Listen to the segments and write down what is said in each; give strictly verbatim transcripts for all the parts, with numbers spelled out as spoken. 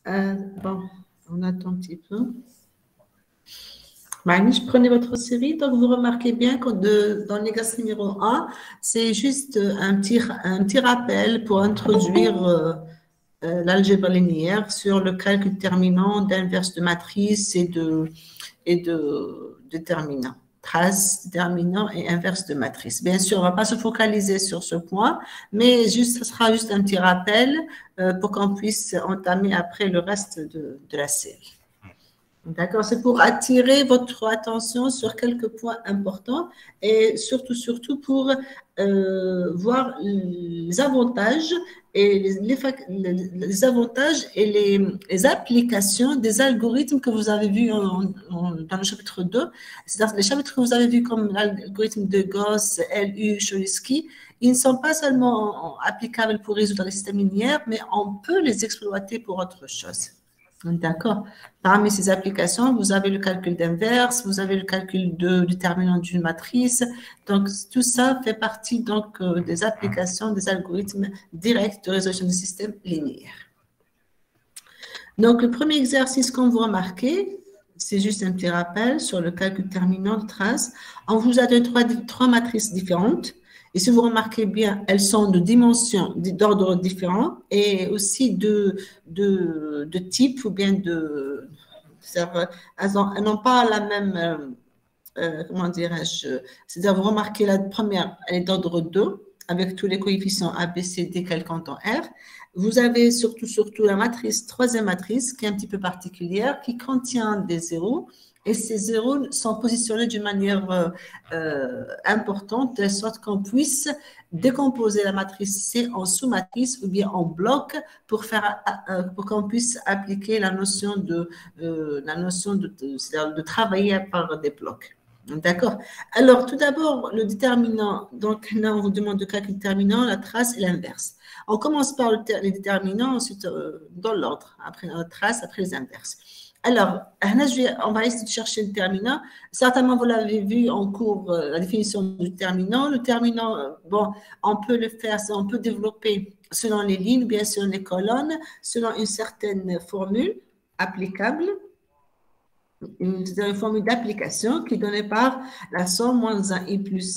Euh, bon, on attend un petit peu. Mani, je prenais votre série, donc vous remarquez bien que de, dans l'exercice numéro un, c'est juste un petit, un petit rappel pour introduire euh, euh, l'algèbre linéaire sur le calcul déterminant d'inverse de matrice et de, et de déterminant. Trace, déterminant et inverse de matrice. Bien sûr, on ne va pas se focaliser sur ce point, mais juste, ce sera juste un petit rappel euh, pour qu'on puisse entamer après le reste de, de la série. D'accord, c'est pour attirer votre attention sur quelques points importants et surtout, surtout pour euh, voir les avantages et les, les, les avantages et les, les applications des algorithmes que vous avez vus en, en, dans le chapitre deux. C'est-à-dire les chapitres que vous avez vus comme l'algorithme de Gauss, L U, Cholesky, ils ne sont pas seulement applicables pour résoudre les systèmes linéaires, mais on peut les exploiter pour autre chose. D'accord. Parmi ces applications, vous avez le calcul d'inverse, vous avez le calcul de déterminant d'une matrice. Donc, tout ça fait partie donc euh, des applications des algorithmes directs de résolution des systèmes linéaires. Donc, le premier exercice qu'on vous remarquez, c'est juste un petit rappel sur le calcul déterminant de trace. On vous a donné trois, trois matrices différentes. Et si vous remarquez bien, elles sont de dimensions, d'ordre différents et aussi de, de, de type ou bien de... Elles n'ont pas la même... Euh, comment dirais-je? C'est-à-dire, vous remarquez la première, elle est d'ordre deux, avec tous les coefficients A, B, C, D calquant en R. Vous avez surtout, surtout la matrice, troisième matrice, qui est un petit peu particulière, qui contient des zéros. Et ces zéros sont positionnés d'une manière euh, euh, importante, de sorte qu'on puisse décomposer la matrice C en sous-matrice ou bien en bloc pour, faire, euh, pour qu'on puisse appliquer la notion de, euh, la notion de, de, de travailler par des blocs. D'accord. Alors, tout d'abord, le déterminant. Donc, là, on vous demande de calculer le déterminant, la trace et l'inverse. On commence par le, les déterminants, ensuite euh, dans l'ordre, après la trace, après les inverses. Alors, on va essayer de chercher le déterminant. Certainement, vous l'avez vu en cours, la définition du déterminant. Le déterminant, bon, on peut le faire, on peut développer selon les lignes, bien selon les colonnes, selon une certaine formule applicable, une, une formule d'application qui est donnée par la somme moins un i plus.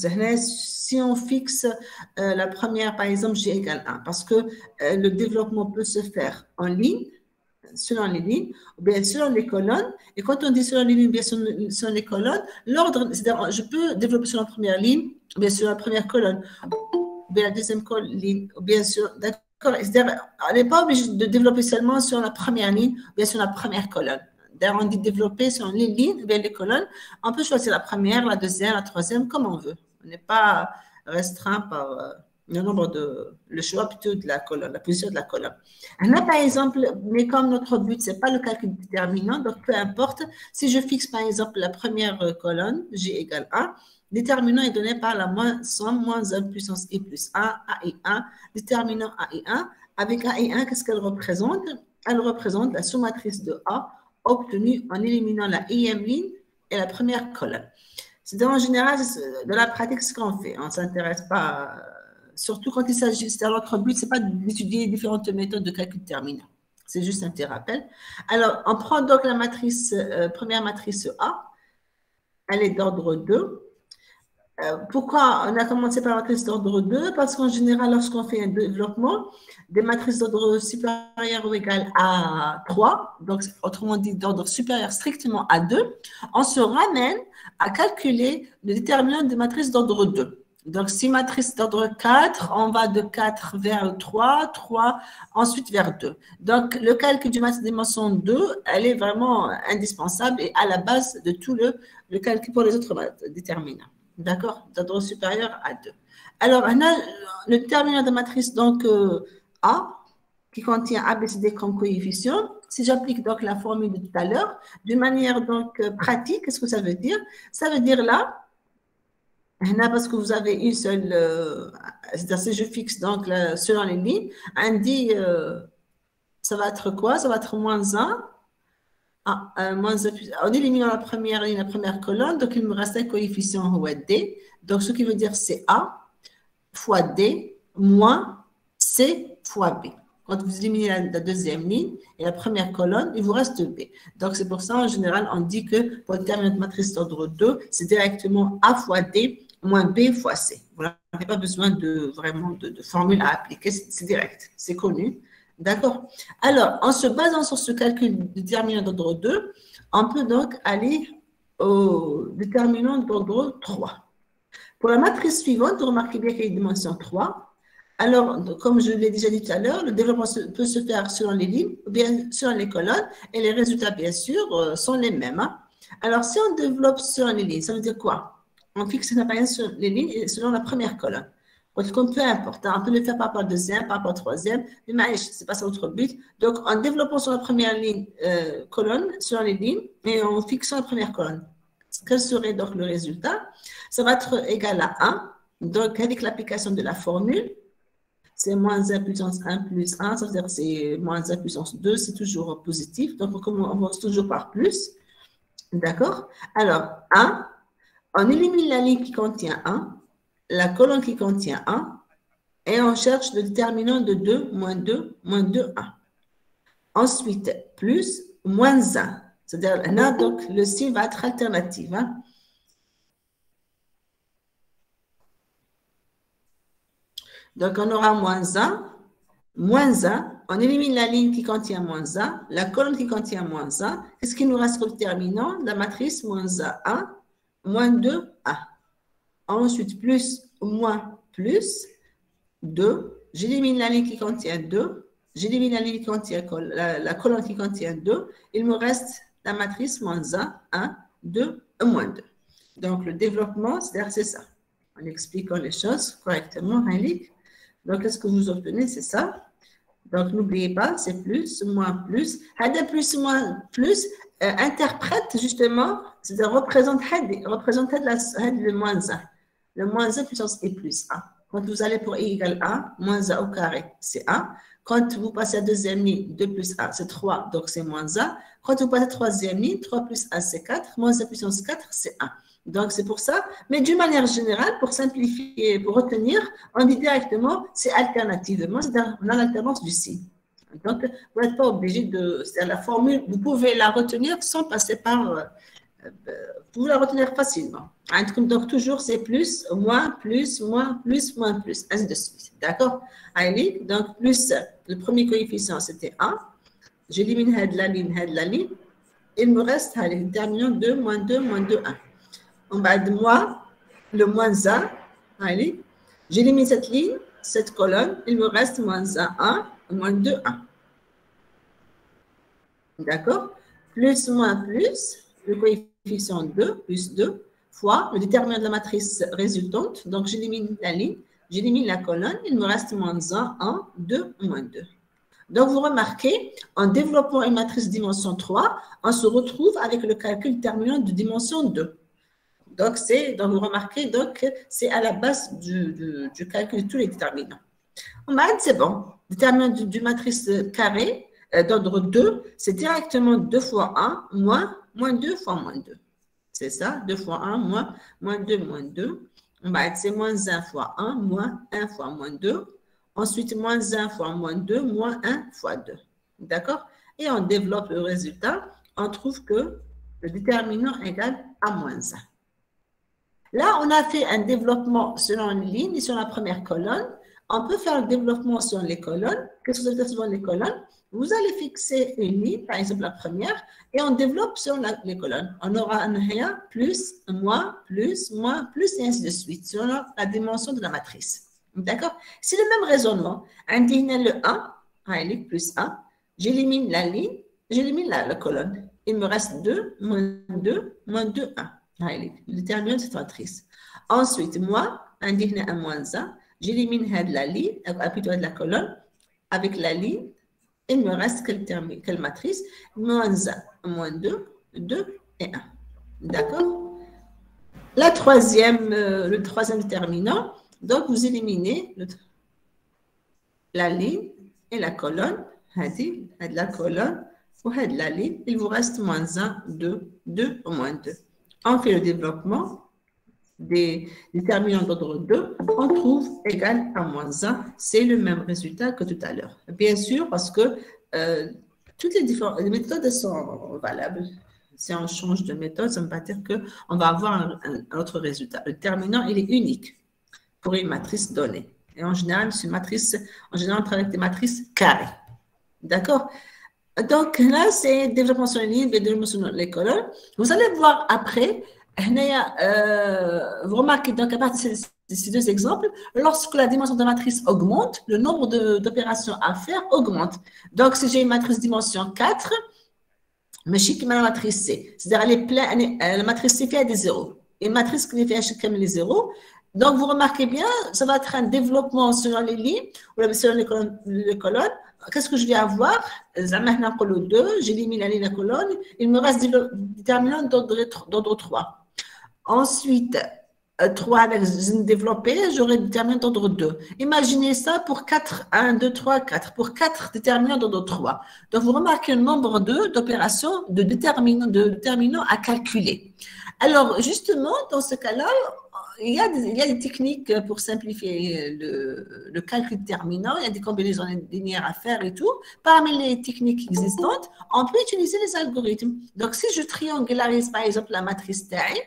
Si on fixe euh, la première, par exemple, j égale un, parce que euh, le développement peut se faire en ligne, selon les lignes, ou bien selon les colonnes. Et quand on dit selon les lignes, bien selon, selon les colonnes, l'ordre, c'est-à-dire, je peux développer sur la première ligne, ou bien sur la première colonne, ou bien la deuxième ligne, ou bien sûr, d'accord, c'est-à-dire, on n'est pas obligé de développer seulement sur la première ligne, ou bien sur la première colonne. D'ailleurs, on dit développer sur les lignes, ou bien les colonnes. On peut choisir la première, la deuxième, la troisième, comme on veut. On n'est pas restreint par euh, le nombre de, le choix plutôt de la colonne, la position de la colonne. Là, par exemple, mais comme notre but, ce n'est pas le calcul déterminant, donc peu importe, si je fixe par exemple la première colonne, J égale un, déterminant est donné par la moins, somme moins un puissance i plus un, A et un, déterminant A et un. Avec A et un, qu'est-ce qu'elle représente? Elle représente la sous-matrice de A obtenue en éliminant la ième ligne et la première colonne. C'est en général, de la pratique, ce qu'on fait. On ne s'intéresse pas à, surtout quand il s'agit, c'est notre but, ce n'est pas d'étudier différentes méthodes de calcul déterminant. C'est juste un petit rappel. Alors, on prend donc la matrice, euh, première matrice A. Elle est d'ordre deux. Euh, pourquoi on a commencé par la matrice d'ordre deux? Parce qu'en général, lorsqu'on fait un développement, des matrices d'ordre supérieur ou égal à trois, donc autrement dit d'ordre supérieur strictement à deux, on se ramène à calculer le déterminant des matrices d'ordre deux. Donc, si matrice d'ordre quatre, on va de quatre vers trois, trois, ensuite vers deux. Donc, le calcul du matrice de dimension deux, elle est vraiment indispensable et à la base de tout le, le calcul pour les autres déterminants. D'accord? D'ordre supérieur à deux. Alors, on a le déterminant de matrice donc euh, A, qui contient A, B, C, D comme coefficient. Si j'applique donc la formule de tout à l'heure, d'une manière donc pratique, qu'est-ce que ça veut dire? Ça veut dire là, là, parce que vous avez une seule, euh, c'est-à-dire si je fixe donc là, selon les lignes, on dit, euh, ça va être quoi? Ça va être moins un. Ah, euh, moins un, en éliminant la première ligne, la première colonne, donc il me reste un coefficient D. Donc ce qui veut dire c'est A fois D moins C fois B. Quand vous éliminez la, la deuxième ligne et la première colonne, il vous reste B. Donc, c'est pour ça, en général, on dit que pour le déterminant de matrice d'ordre deux, c'est directement A fois D moins B fois C. Vous n'avez pas besoin de vraiment de, de formule à appliquer, c'est direct, c'est connu. D'accord? Alors, en se basant sur ce calcul du déterminant d'ordre deux, on peut donc aller au déterminant d'ordre trois. Pour la matrice suivante, vous remarquez bien qu'il y a une dimension trois. Alors, comme je l'ai déjà dit tout à l'heure, le développement peut se faire selon les lignes ou bien selon les colonnes et les résultats, bien sûr, sont les mêmes. Hein. Alors, si on développe selon les lignes, ça veut dire quoi? On fixe une appareil sur les lignes et selon la première colonne. Comme peu importe, hein, on peut le faire par rapport au deuxième, par rapport au troisième, mais ce n'est pas ça notre but. Donc, en développant sur la première ligne, euh, colonne, sur les lignes, et en fixant la première colonne. Quel serait donc le résultat? Ça va être égal à un. Donc, avec l'application de la formule, c'est moins un puissance un plus un, ça veut dire que c'est moins un puissance deux, c'est toujours positif. Donc, on commence toujours par plus. D'accord? Alors, un, on élimine la ligne qui contient un. La colonne qui contient un, et on cherche le déterminant de deux, moins deux, moins deux, un. Ensuite, plus, moins un. C'est-à-dire, là, donc, le signe va être alternatif. Hein. Donc, on aura moins un, moins un. On élimine la ligne qui contient moins un, la colonne qui contient moins un. Qu'est-ce qui nous reste comme déterminant? La matrice moins un, un, moins deux, un. Ensuite, plus, moins, plus, deux. J'élimine la ligne qui contient deux. J'élimine la ligne qui contient, la, la colonne qui contient deux. Il me reste la matrice moins un, un, deux, moins deux. Donc, le développement, c'est ça. En expliquant les choses correctement, Haïlik. Donc, qu'est-ce que vous obtenez? C'est ça. Donc, n'oubliez pas, c'est plus, moins, plus. Hada plus, moins, plus, euh, interprète justement, c'est-à-dire représente, représente la, le moins un. Le moins un puissance e plus un. Quand vous allez pour e égale un, moins un au carré, c'est un. Quand vous passez à deuxième ligne, deux plus un, c'est trois, donc c'est moins un. Quand vous passez à troisième ligne, trois plus un, c'est quatre. Moins un puissance quatre, c'est un. Donc, c'est pour ça. Mais d'une manière générale, pour simplifier, pour retenir, on dit directement, c'est alternativement, c'est-à-dire on a l'alternance du signe. Donc, vous n'êtes pas obligé de... C'est-à-dire la formule, vous pouvez la retenir sans passer par... Euh, vous pouvez la retenir facilement. Donc, toujours, c'est plus, moins, plus, moins, plus, moins, plus, ainsi de suite. D'accord? Donc, plus, le premier coefficient, c'était un. J'élimine la ligne, la ligne. Il me reste, allez, déterminant deux, moins deux, moins deux, un. En bas de moi, le moins un, allez, j'élimine cette ligne, cette colonne, il me reste moins un, un, moins deux, un. D'accord? Plus, moins, plus, le coefficient deux, plus deux, fois le déterminant de la matrice résultante. Donc, j'élimine la ligne, j'élimine la colonne, il me reste moins un, un, deux, moins deux. Donc, vous remarquez, en développant une matrice dimension trois, on se retrouve avec le calcul déterminant de dimension deux. Donc, c'est, donc vous remarquez, donc, c'est à la base du, du, du calcul de tous les déterminants. En maths, c'est bon. Déterminant du, du matrice carré euh, d'ordre deux, c'est directement deux fois un, moins, moins deux fois moins deux. C'est ça, deux fois un, moins, moins deux, moins deux. En maths, c'est moins un fois un, moins un fois moins deux. Ensuite, moins un fois moins deux, moins un fois deux. D'accord? Et on développe le résultat. On trouve que le déterminant égale à moins un. Là, on a fait un développement selon une ligne et sur la première colonne. On peut faire le développement sur les colonnes. Qu'est-ce que vous allez faire sur les colonnes? Vous allez fixer une ligne, par exemple la première, et on développe sur la, les colonnes. On aura un rien, plus, moins, plus, moins, plus, et ainsi de suite, selon la dimension de la matrice. D'accord? C'est le même raisonnement. Indigne le un, plus un, j'élimine la ligne, j'élimine la, la colonne. Il me reste deux, moins deux, moins deux, un. Le déterminant de cette matrice. Ensuite, moi, indigne un moins un, j'élimine la ligne, plutôt de la colonne, avec la ligne, il me reste quelle, quelle matrice? Moins un, moins deux, deux et un. D'accord? La troisième, euh, le troisième déterminant, donc vous éliminez le, la ligne et la colonne, de la colonne, ou de la ligne, il vous reste moins un, deux, deux, moins deux. On fait le développement. des déterminants d'ordre deux, on trouve égal à moins un. C'est le même résultat que tout à l'heure. Bien sûr, parce que euh, toutes les, différentes, les méthodes sont valables. Si on change de méthode, ça ne veut pas dire qu'on va avoir un, un autre résultat. Le déterminant, il est unique pour une matrice donnée. Et en général, c'est une matrice, en général, on travaille avec des matrices carrées. D'accord? Donc là, c'est développement sur les lignes, développement sur les colonnes. Vous allez voir après, euh, vous remarquez donc à partir de ces deux exemples, lorsque la dimension de la matrice augmente, le nombre d'opérations à faire augmente. Donc, si j'ai une matrice dimension quatre, mais je la matrice C, c'est-à-dire elle est pleine, la matrice C fait des zéros. Une matrice qui fait chacun les zéros. Donc, vous remarquez bien, ça va être un développement selon les lignes ou selon les colonnes. Les colonnes. Qu'est-ce que je vais avoir? deux, j'élimine la ligne la colonne, il me reste déterminant d'ordre trois. Ensuite, trois avec développé, j'aurai déterminant d'ordre deux. Imaginez ça pour quatre, un, deux, trois, quatre, pour quatre déterminants d'ordre trois. Donc, vous remarquez le nombre d'opérations de déterminants, de déterminants à calculer. Alors, justement, dans ce cas-là, il y, a des, il y a des techniques pour simplifier le, le calcul déterminant, il y a des combinaisons linéaires à faire et tout. Parmi les techniques existantes, on peut utiliser les algorithmes. Donc, si je triangularise par exemple la matrice taille,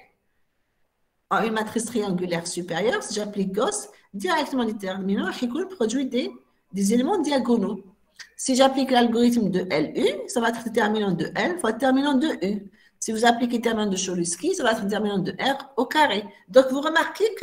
une matrice triangulaire supérieure, si j'applique Gauss, directement déterminant, il produit des, des éléments diagonaux. Si j'applique l'algorithme de L U, ça va être déterminant de L fois déterminant de U. Si vous appliquez le déterminant de Cholesky, ça va être le déterminant de R au carré. Donc, vous remarquez que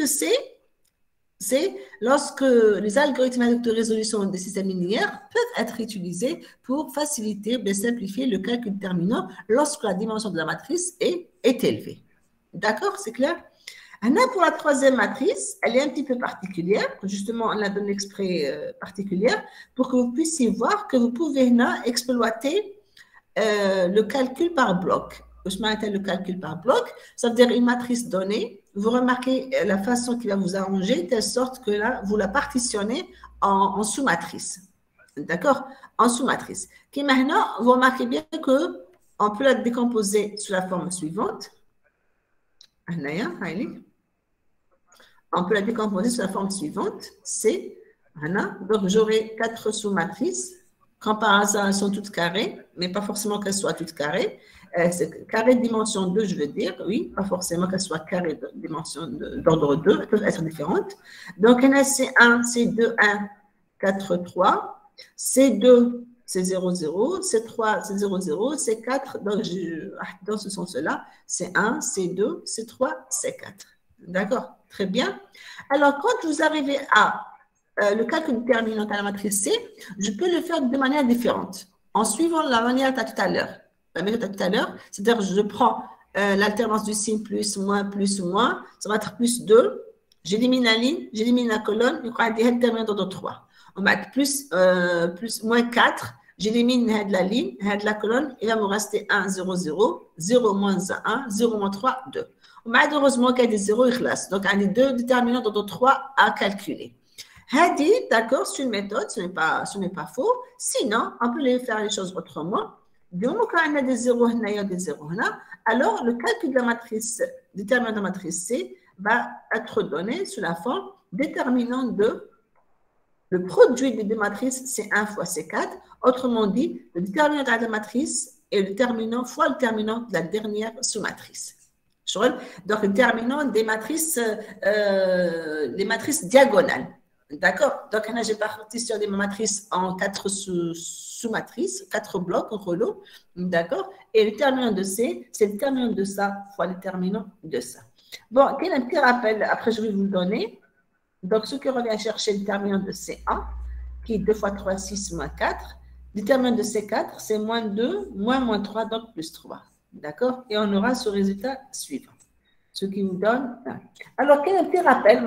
c'est lorsque les algorithmes de résolution des systèmes linéaires peuvent être utilisés pour faciliter, bien simplifier le calcul déterminant lorsque la dimension de la matrice est, est élevée. D'accord, c'est clair? Pour la troisième matrice, elle est un petit peu particulière. Justement, on la donne exprès euh, particulière pour que vous puissiez voir que vous pouvez là, exploiter euh, le calcul par bloc. Je m'appelle le calcul par bloc, ça veut dire une matrice donnée. Vous remarquez la façon qui va vous arranger, de telle sorte que là, vous la partitionnez en, en sous-matrice. D'accord? En sous-matrice. Qui maintenant, vous remarquez bien qu'on peut la décomposer sous la forme suivante. On peut la décomposer sous la forme suivante. C'est, donc j'aurai quatre sous-matrices. Quand par hasard, elles sont toutes carrées, mais pas forcément qu'elles soient toutes carrées. Euh, c'est carré de dimension deux, je veux dire, oui, pas forcément qu'elles soient carrées de dimension d'ordre deux, elles peuvent être différentes. Donc, il y en a C un, C deux, un, quatre, trois, C deux, c'est zéro, zéro, C trois, c'est zéro, zéro, C quatre, donc je, dans ce sens-là, C un, C deux, C trois, C quatre. D'accord? Très bien. Alors, quand vous arrivez à euh, le calcul déterminant à la matrice C, je peux le faire de manière différente, en suivant la manière de tout à l'heure. La méthode tout à l'heure, c'est-à-dire je prends euh, l'alternance du signe plus, moins, plus, moins, ça va être plus deux, j'élimine la ligne, j'élimine la colonne, je crois que c'est déterminant d'ordre trois. On va être plus, euh, plus, moins quatre, j'élimine la ligne, la colonne, il va me rester un, zéro, zéro, zéro moins un, zéro moins trois, deux. On va heureusement qu'il y a des zéros et classe, donc on a deux déterminants d'ordre trois à calculer. Hadi, d'accord, c'est une méthode, ce n'est pas, ce n'est pas faux. Sinon, on peut les faire les choses autrement. Du moment qu'on a des zéros et des zéros là, alors le calcul de la matrice, déterminant de la matrice C, va être donné sous la forme déterminant de le produit des deux matrices C un fois C quatre. Autrement dit, le déterminant de la matrice est le déterminant fois le déterminant de la dernière sous-matrice. Donc, le déterminant des matrices, euh, des matrices diagonales. D'accord? Donc, j'ai partitionné ma matrice en quatre sous-matrices, quatre blocs en rouleau. D'accord? Et le déterminant de C, c'est le déterminant de ça fois le déterminant de ça. Bon, quel est un petit rappel? Après, je vais vous le donner. Donc, ce qui revient à chercher le déterminant de C un, qui est deux fois trois, six, moins quatre. Le déterminant de C quatre, c'est moins deux, moins moins trois, donc plus trois. D'accord? Et on aura ce résultat suivant. Ce qui vous donne. Alors, quel est un petit rappel?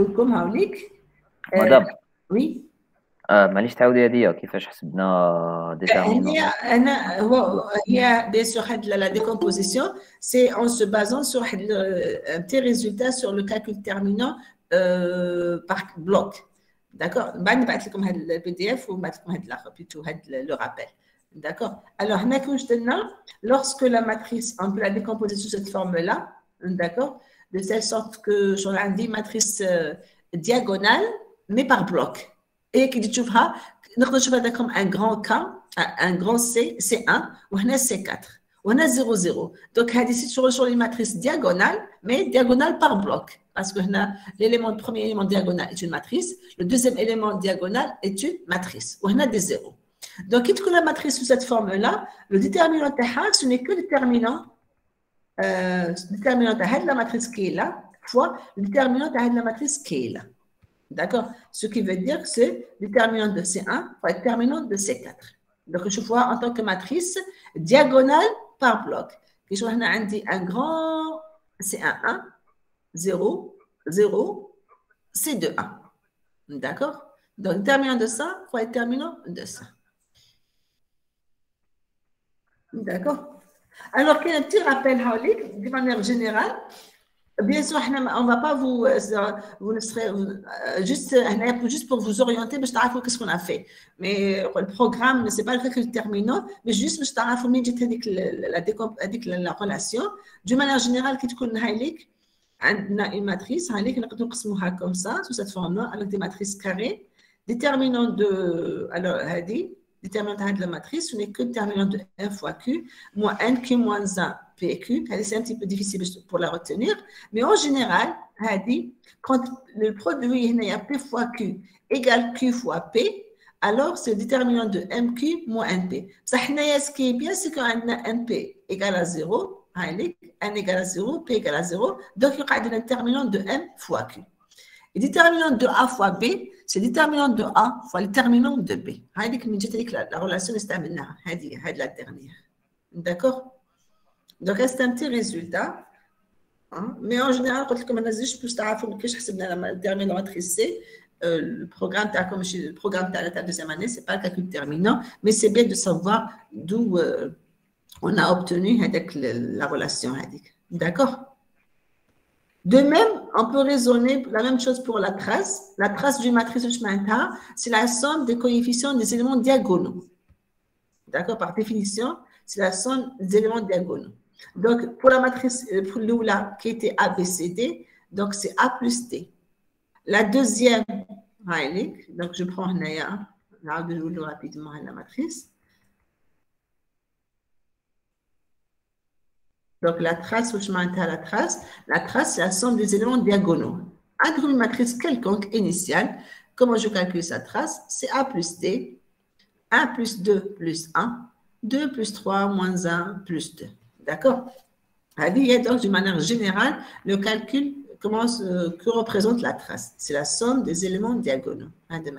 مدام Oui. آه معليش تعاودي هذه كيفاش حسبنا ديتيرمينون هي انا هو هي bien sûr la décomposition c'est en se basant sur un petit résultat sur le calcul déterminant euh, par bloc. D'accord? بعد نبعث لكم هذا البي دي اف ونبعث لكم هذا الاخر plutôt هذا le rappel. D'accord? Alors هنا كي وجدنا lorsque la matrice on peut la décomposer sous cette forme là, d'accord? de telle sorte que j'en ai une matrice euh, diagonale, mais par bloc. Et qui dit, tu vois, nous avons comme un grand K, un grand C, C un, ou un C quatre. On a zéro, zéro. Donc, ici, sur, sur les matrices diagonales, mais diagonales par bloc. Parce que l'élément, le premier élément diagonal est une matrice, le deuxième élément diagonal est une matrice. On a des zéros. Donc, quand on a la matrice sous cette forme-là, le déterminant de ce n'est que le déterminant, euh, déterminant de la matrice qui est là, fois le déterminant de la matrice qui est là. D'accord? Ce qui veut dire que c'est le déterminant de C un fois le déterminant de C quatre. Donc, je vois en tant que matrice diagonale par bloc. Et je vois un grand C un, un, zéro, zéro, C deux, un. D'accord? Donc, déterminant de ça fois déterminant de ça. D'accord? Alors, qu'il y a un petit rappel, de manière générale. Bien sûr, on ne va pas vous, vous ne serez juste, juste pour vous orienter, mais je t'arrive qu'est-ce qu'on a fait. Mais le programme, ce n'est pas le calcul déterminant, mais juste, je t'arrive la, la, la relation. D'une manière générale, qui te on a une matrice, comme ça, sous cette forme-là, avec des matrices carrées, déterminant de, alors, dit, déterminant de la matrice, ce n'est que déterminant de un fois Q, moins N, Q moins un, P Q. C'est un petit peu difficile pour la retenir, mais en général, dit, quand le produit est P fois Q égale Q fois P, alors c'est le déterminant de M Q moins N P. Ce qui est bien, c'est qu'on a N P égale à zéro, N égale à zéro, P égale à zéro, donc il y aura un déterminant de M fois Q. Le déterminant de A fois B, c'est le déterminant de A fois le déterminant de B. La relation est la dernière. D'accord? Donc, c'est un petit résultat. Hein? Mais en général, quand on a dit je peux savoir que je sais le déterminant matrice C, le programme comme le programme de la deuxième année, ce n'est pas le calcul déterminant, mais c'est bien de savoir d'où euh, on a obtenu avec la relation. D'accord? De même, on peut raisonner la même chose pour la trace. La trace d'une matrice de chemin, c'est la somme des coefficients des éléments diagonaux. D'accord? Par définition, c'est la somme des éléments diagonaux. Donc, pour la matrice, pour l'oula qui était A, B, C, D, donc c'est A plus D. La deuxième, donc je prends Naya, là, je vous le rapidement la matrice. Donc, la trace, où je m'arrête à la trace, la trace, c'est la somme des éléments diagonaux. Entre une matrice quelconque initiale, comment je calcule sa trace? C'est A plus D, un plus deux plus un, deux plus trois moins un plus deux. D'accord? Donc, d'une manière générale, le calcul, comment, euh, que représente la trace? C'est la somme des éléments diagonaux.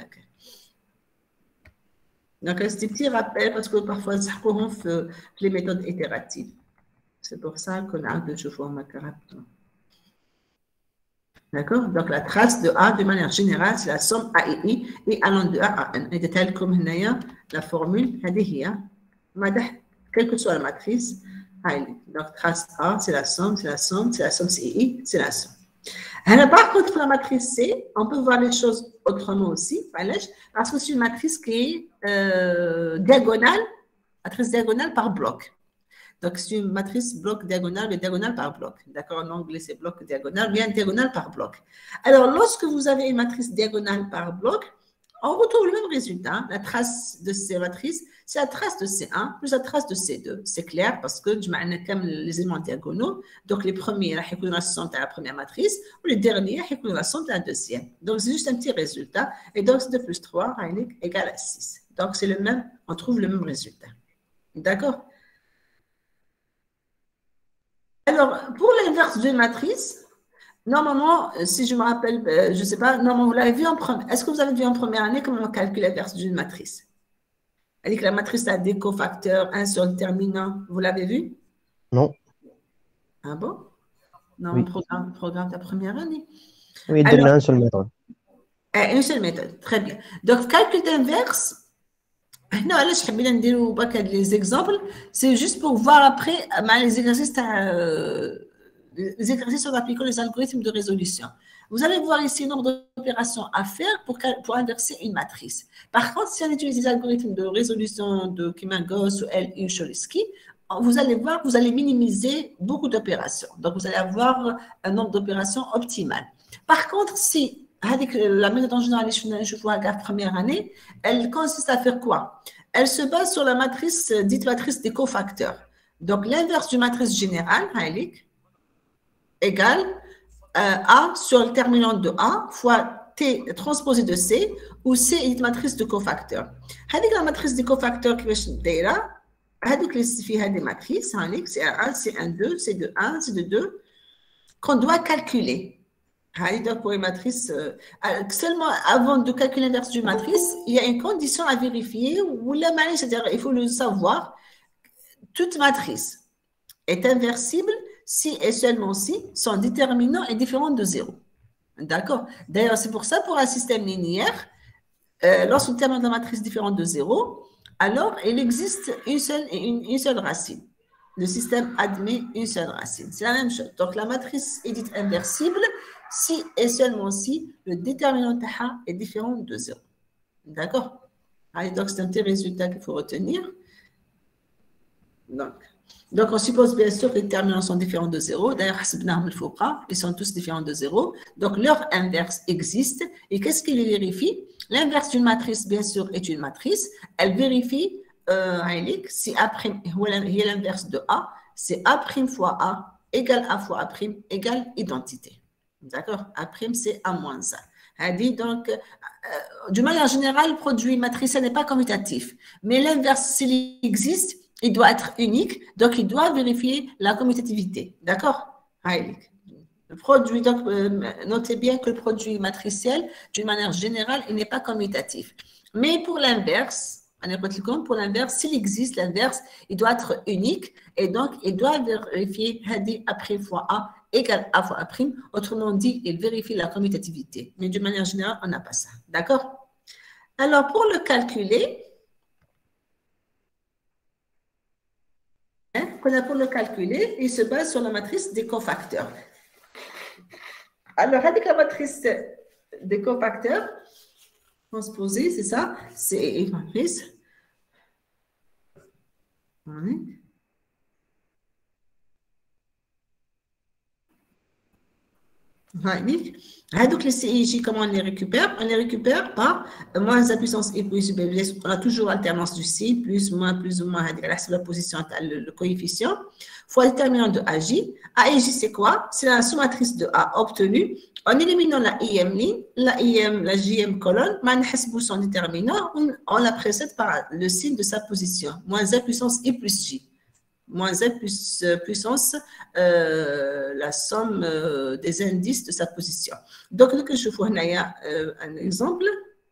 Donc, c'est un petit rappel parce que parfois, ça corrompt les méthodes itératives. C'est pour ça qu'on a de chevaux ma caractère. D'accord? Donc, la trace de A, de manière générale, c'est la somme A et I, et allant de A à N. Et de tel comme la formule, quelle que soit la matrice, donc trace A, c'est la somme, c'est la somme, c'est la somme, c'est I, c'est la somme. Alors, par contre, pour la matrice C, on peut voir les choses autrement aussi, parce que c'est une matrice qui est euh, diagonale, matrice diagonale par bloc. Donc, c'est une matrice bloc diagonale, mais diagonale par bloc. D'accord? En anglais, c'est bloc diagonal, bien diagonale par bloc. Alors, lorsque vous avez une matrice diagonale par bloc, on retrouve le même résultat. La trace de ces matrices, c'est la trace de C un plus la trace de C deux. C'est clair parce que je m'en comme les éléments diagonaux. Donc, les premiers, ils la somme de la première matrice, ou les derniers, ils la somme de la deuxième. Donc, c'est juste un petit résultat. Et donc, deux plus trois égale à six. Donc, c'est le même, on trouve le même résultat. D'accord? Alors, pour l'inverse d'une matrice, normalement, si je me rappelle, je ne sais pas, normalement, vous l'avez vu en première. Est-ce que vous avez vu en première année comment on calcule l'inverse d'une matrice? C'est-à-dire que la matrice a des cofacteurs, un sur le déterminant. Vous l'avez vu? Non. Ah bon? Dans oui. le programme, programme de la première année. Oui, il donne une seule méthode. Une seule méthode, très bien. Donc, calcul d'inverse. Non, là, je vais vous donner les exemples. C'est juste pour voir après les exercices, euh, les exercices en appliquant les algorithmes de résolution. Vous allez voir ici un nombre d'opérations à faire pour, pour inverser une matrice. Par contre, si on utilise les algorithmes de résolution de Kimagos ou L U Cholesky, vous allez voir, vous allez minimiser beaucoup d'opérations. Donc, vous allez avoir un nombre d'opérations optimal. Par contre, si la méthode en général, je vois la première année, elle consiste à faire quoi? Elle se base sur la matrice, dite matrice des cofacteurs. Donc, l'inverse du matrice générale, égale euh, A sur le déterminant de A fois T transposé de C, où C est une matrice de cofacteurs. La matrice des cofacteurs qui est là, هذوك اللي فيها des matrices, C un, C un deux, C deux un, C deux deux, qu'on doit calculer. Donc pour les matrices, euh, seulement avant de calculer l'inverse du matrice, il y a une condition à vérifier, ou la matrice, c'est-à-dire il faut le savoir, toute matrice est inversible si et seulement si son déterminant est différent de zéro. D'accord? D'ailleurs, c'est pour ça, pour un système linéaire, euh, lorsque le déterminant de la matrice est différent de zéro, alors il existe une seule, une, une seule racine. Le système admet une seule racine. C'est la même chose. Donc, la matrice est dite inversible si et seulement si le déterminant de A est différent de zéro. D'accord? Donc, c'est un petit résultat qu'il faut retenir. Donc, donc, on suppose bien sûr que les déterminants sont différents de zéro. D'ailleurs, ils sont tous différents de zéro. Donc, leur inverse existe. Et qu'est-ce qu'il vérifie? L'inverse d'une matrice, bien sûr, est une matrice. Elle vérifie euh, si A' est l'inverse de A, c'est A' fois A égale A fois A' égale identité. D'accord? A', c'est A moins A. Donc, euh, d'une manière générale, le produit matriciel n'est pas commutatif. Mais l'inverse, s'il existe, il doit être unique, donc il doit vérifier la commutativité. D'accord? Le produit, donc, euh, notez bien que le produit matriciel, d'une manière générale, il n'est pas commutatif. Mais pour l'inverse, pour l'inverse, s'il existe l'inverse, il doit être unique et donc il doit vérifier A' fois A égale A fois A'. Autrement dit, il vérifie la commutativité. Mais d'une manière générale, on n'a pas ça. D'accord? Alors, pour le calculer, Hein, pour le calculer, il se base sur la matrice des cofacteurs. Alors, avec la matrice des cofacteurs, transposée, c'est ça, c'est une matrice. Oui. Donc, les C I J, comment on les récupère? On les récupère par moins A puissance I plus B. On a toujours alternance du signe, plus, moins, plus ou moins, la position, le, le coefficient, fois le déterminant de A J. A J, c'est quoi? C'est la sous-matrice de A obtenue en éliminant la I M ligne, la I M, la J M colonne, son déterminant, on, on la précède par le signe de sa position, moins A puissance I plus J. Moins A plus euh, puissance, euh, la somme euh, des indices de sa position. Donc, je vous donne euh, un exemple.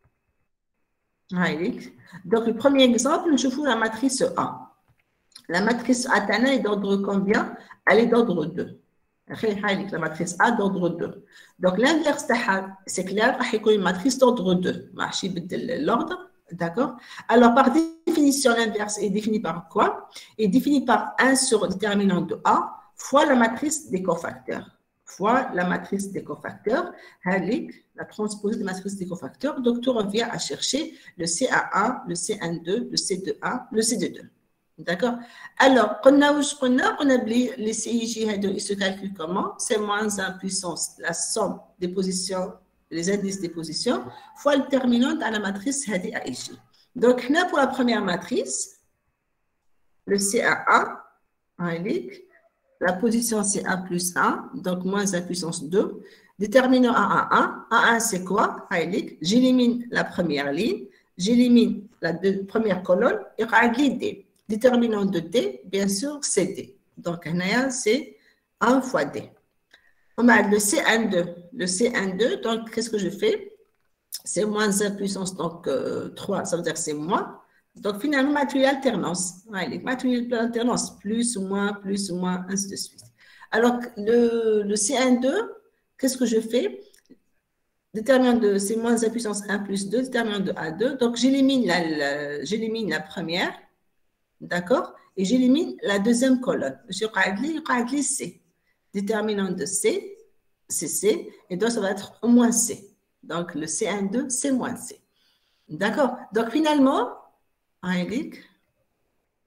Donc, le premier exemple, je vous la matrice A. La matrice A est d'ordre combien? Elle est d'ordre deux. La matrice A d'ordre deux. Donc, l'inverse, c'est clair, c'est une matrice d'ordre deux. L'ordre. D'accord? Alors, par définition, l'inverse est défini par quoi? Est défini par un sur le déterminant de A fois la matrice des cofacteurs. Fois la matrice des cofacteurs, la transposée de la matrice des cofacteurs. Donc, tu reviens à chercher le C un un, le C un deux, le C deux un, le C deux deux. D'accord? Alors, on a, on a, on a les C I J, ils se calculent comment? C'est moins un puissance, la somme des positions, les indices des positions, fois le déterminant dans la matrice A I J. Donc, là, pour la première matrice, le C un un, la position c'est un plus un, donc moins un puissance deux. Déterminant A un un, A un c'est quoi? J'élimine la première ligne, j'élimine la deux, première colonne, et D. Déterminant de D, bien sûr, c'est D. Donc, là, c'est un fois D. On a le C un deux. Le C un deux, donc, qu'est-ce que je fais? C'est moins un puissance, donc euh, trois, ça veut dire que c'est moins. Donc, finalement, matrice alternance. Allez, matrice alternance, plus ou moins, plus ou moins, ainsi de suite. Alors, le, le C un deux, qu'est-ce que je fais? Déterminant de, c'est moins un puissance un plus deux, déterminant de A deux. Donc, j'élimine la, la, j'élimine la première, d'accord? Et j'élimine la deuxième colonne. Je vais C. Déterminant de C, c'est C, et donc ça va être au moins C. Donc, le C un deux, c'est moins C. D'accord? Donc, finalement,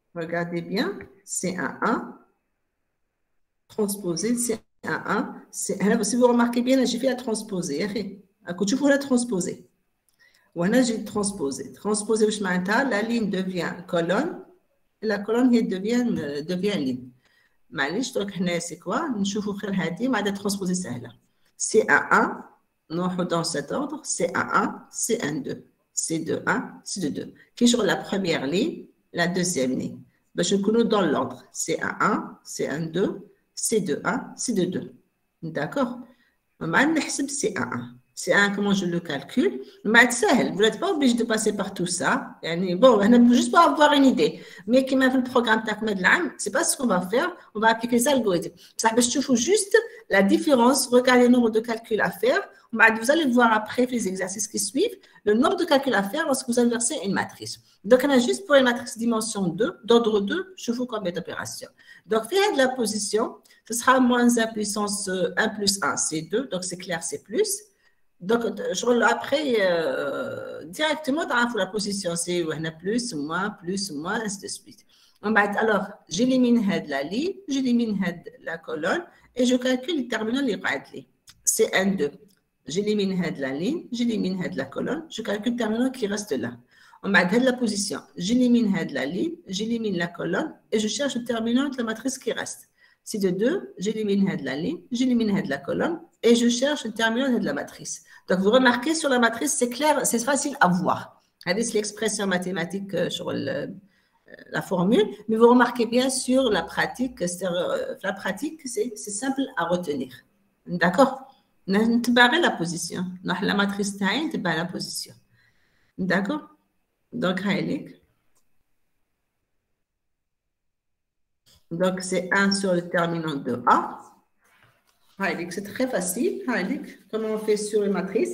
Regardez bien, c'est un un. Transposé, c'est un un. Si vous remarquez bien, là, j'ai fait la transposée. À côté, vous la transposer. Voilà, j'ai transposé. Transposé, la ligne devient colonne. Et la colonne elle devient, euh, devient ligne. معليش donc هنا c'est quoi نشوفوا غير هذه مع دا transposé سهله. C'est un un, نروحوا dans cet ordre, c'est un un, c'est un deux, c'est deux un, c'est deux deux. Qui sur la première ligne, la deuxième ligne. باش نكونوا dans l'ordre. C'est un un, c'est un deux, c'est deux un, c'est deux deux. D'accord. مع نحسب c'est un un. C'est un, comment je le calcule. Mais c'est vous n'êtes pas obligé de passer par tout ça. Bon, juste pour avoir une idée. Mais qui m'a fait le programme Takmed Lam, c'est pas ce qu'on va faire. On va appliquer les algorithmes. Ça veut dire juste la différence. Regardez le nombre de calculs à faire. Vous allez voir après les exercices qui suivent le nombre de calculs à faire lorsque vous inversez une matrice. Donc, on a juste pour une matrice dimension deux, d'ordre deux, je vous combien d'opérations. Donc, faire de la position, ce sera moins un puissance un plus un, c'est deux. Donc, c'est clair, c'est plus. Donc, je après, euh, directement dans la position, c'est plus, moins, plus, moins, ainsi de suite. Alors, j'élimine la ligne, j'élimine la colonne et je calcule le terminal les radis. C'est un deux. J'élimine la ligne, j'élimine la colonne, je calcule le terminal qui reste là. On va la position. J'élimine la ligne, j'élimine la colonne et je cherche le terminal de la matrice qui reste. C'est de deux, j'élimine la ligne, j'élimine la colonne et je cherche le terminal de la matrice. Donc, vous remarquez sur la matrice, c'est clair, c'est facile à voir. C'est l'expression mathématique sur le, la formule, mais vous remarquez bien sur la pratique, la pratique, c'est simple à retenir. D'accord? On la position. La matrice taille, on la position. D'accord? Donc, donc c'est un sur le terminant de A. C'est très facile. Comment on fait sur les matrices?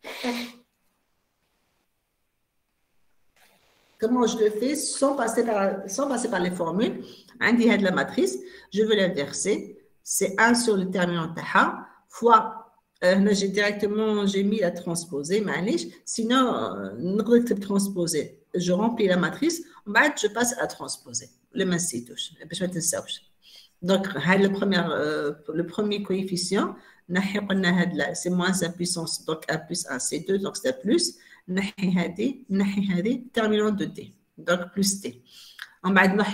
Comment je le fais sans passer par, sans passer par les formules? Indi la matrice, je veux l'inverser. C'est un sur le terminant de A fois, euh, j'ai directement, j'ai mis la transposée, sinon, euh, transposer. Je remplis la matrice, je passe à la transposée. Le même site, donc, le premier, euh, le premier coefficient, c'est moins un puissance, donc un plus un, c'est deux, donc c'est plus. Terminant de D, donc plus T. En bas de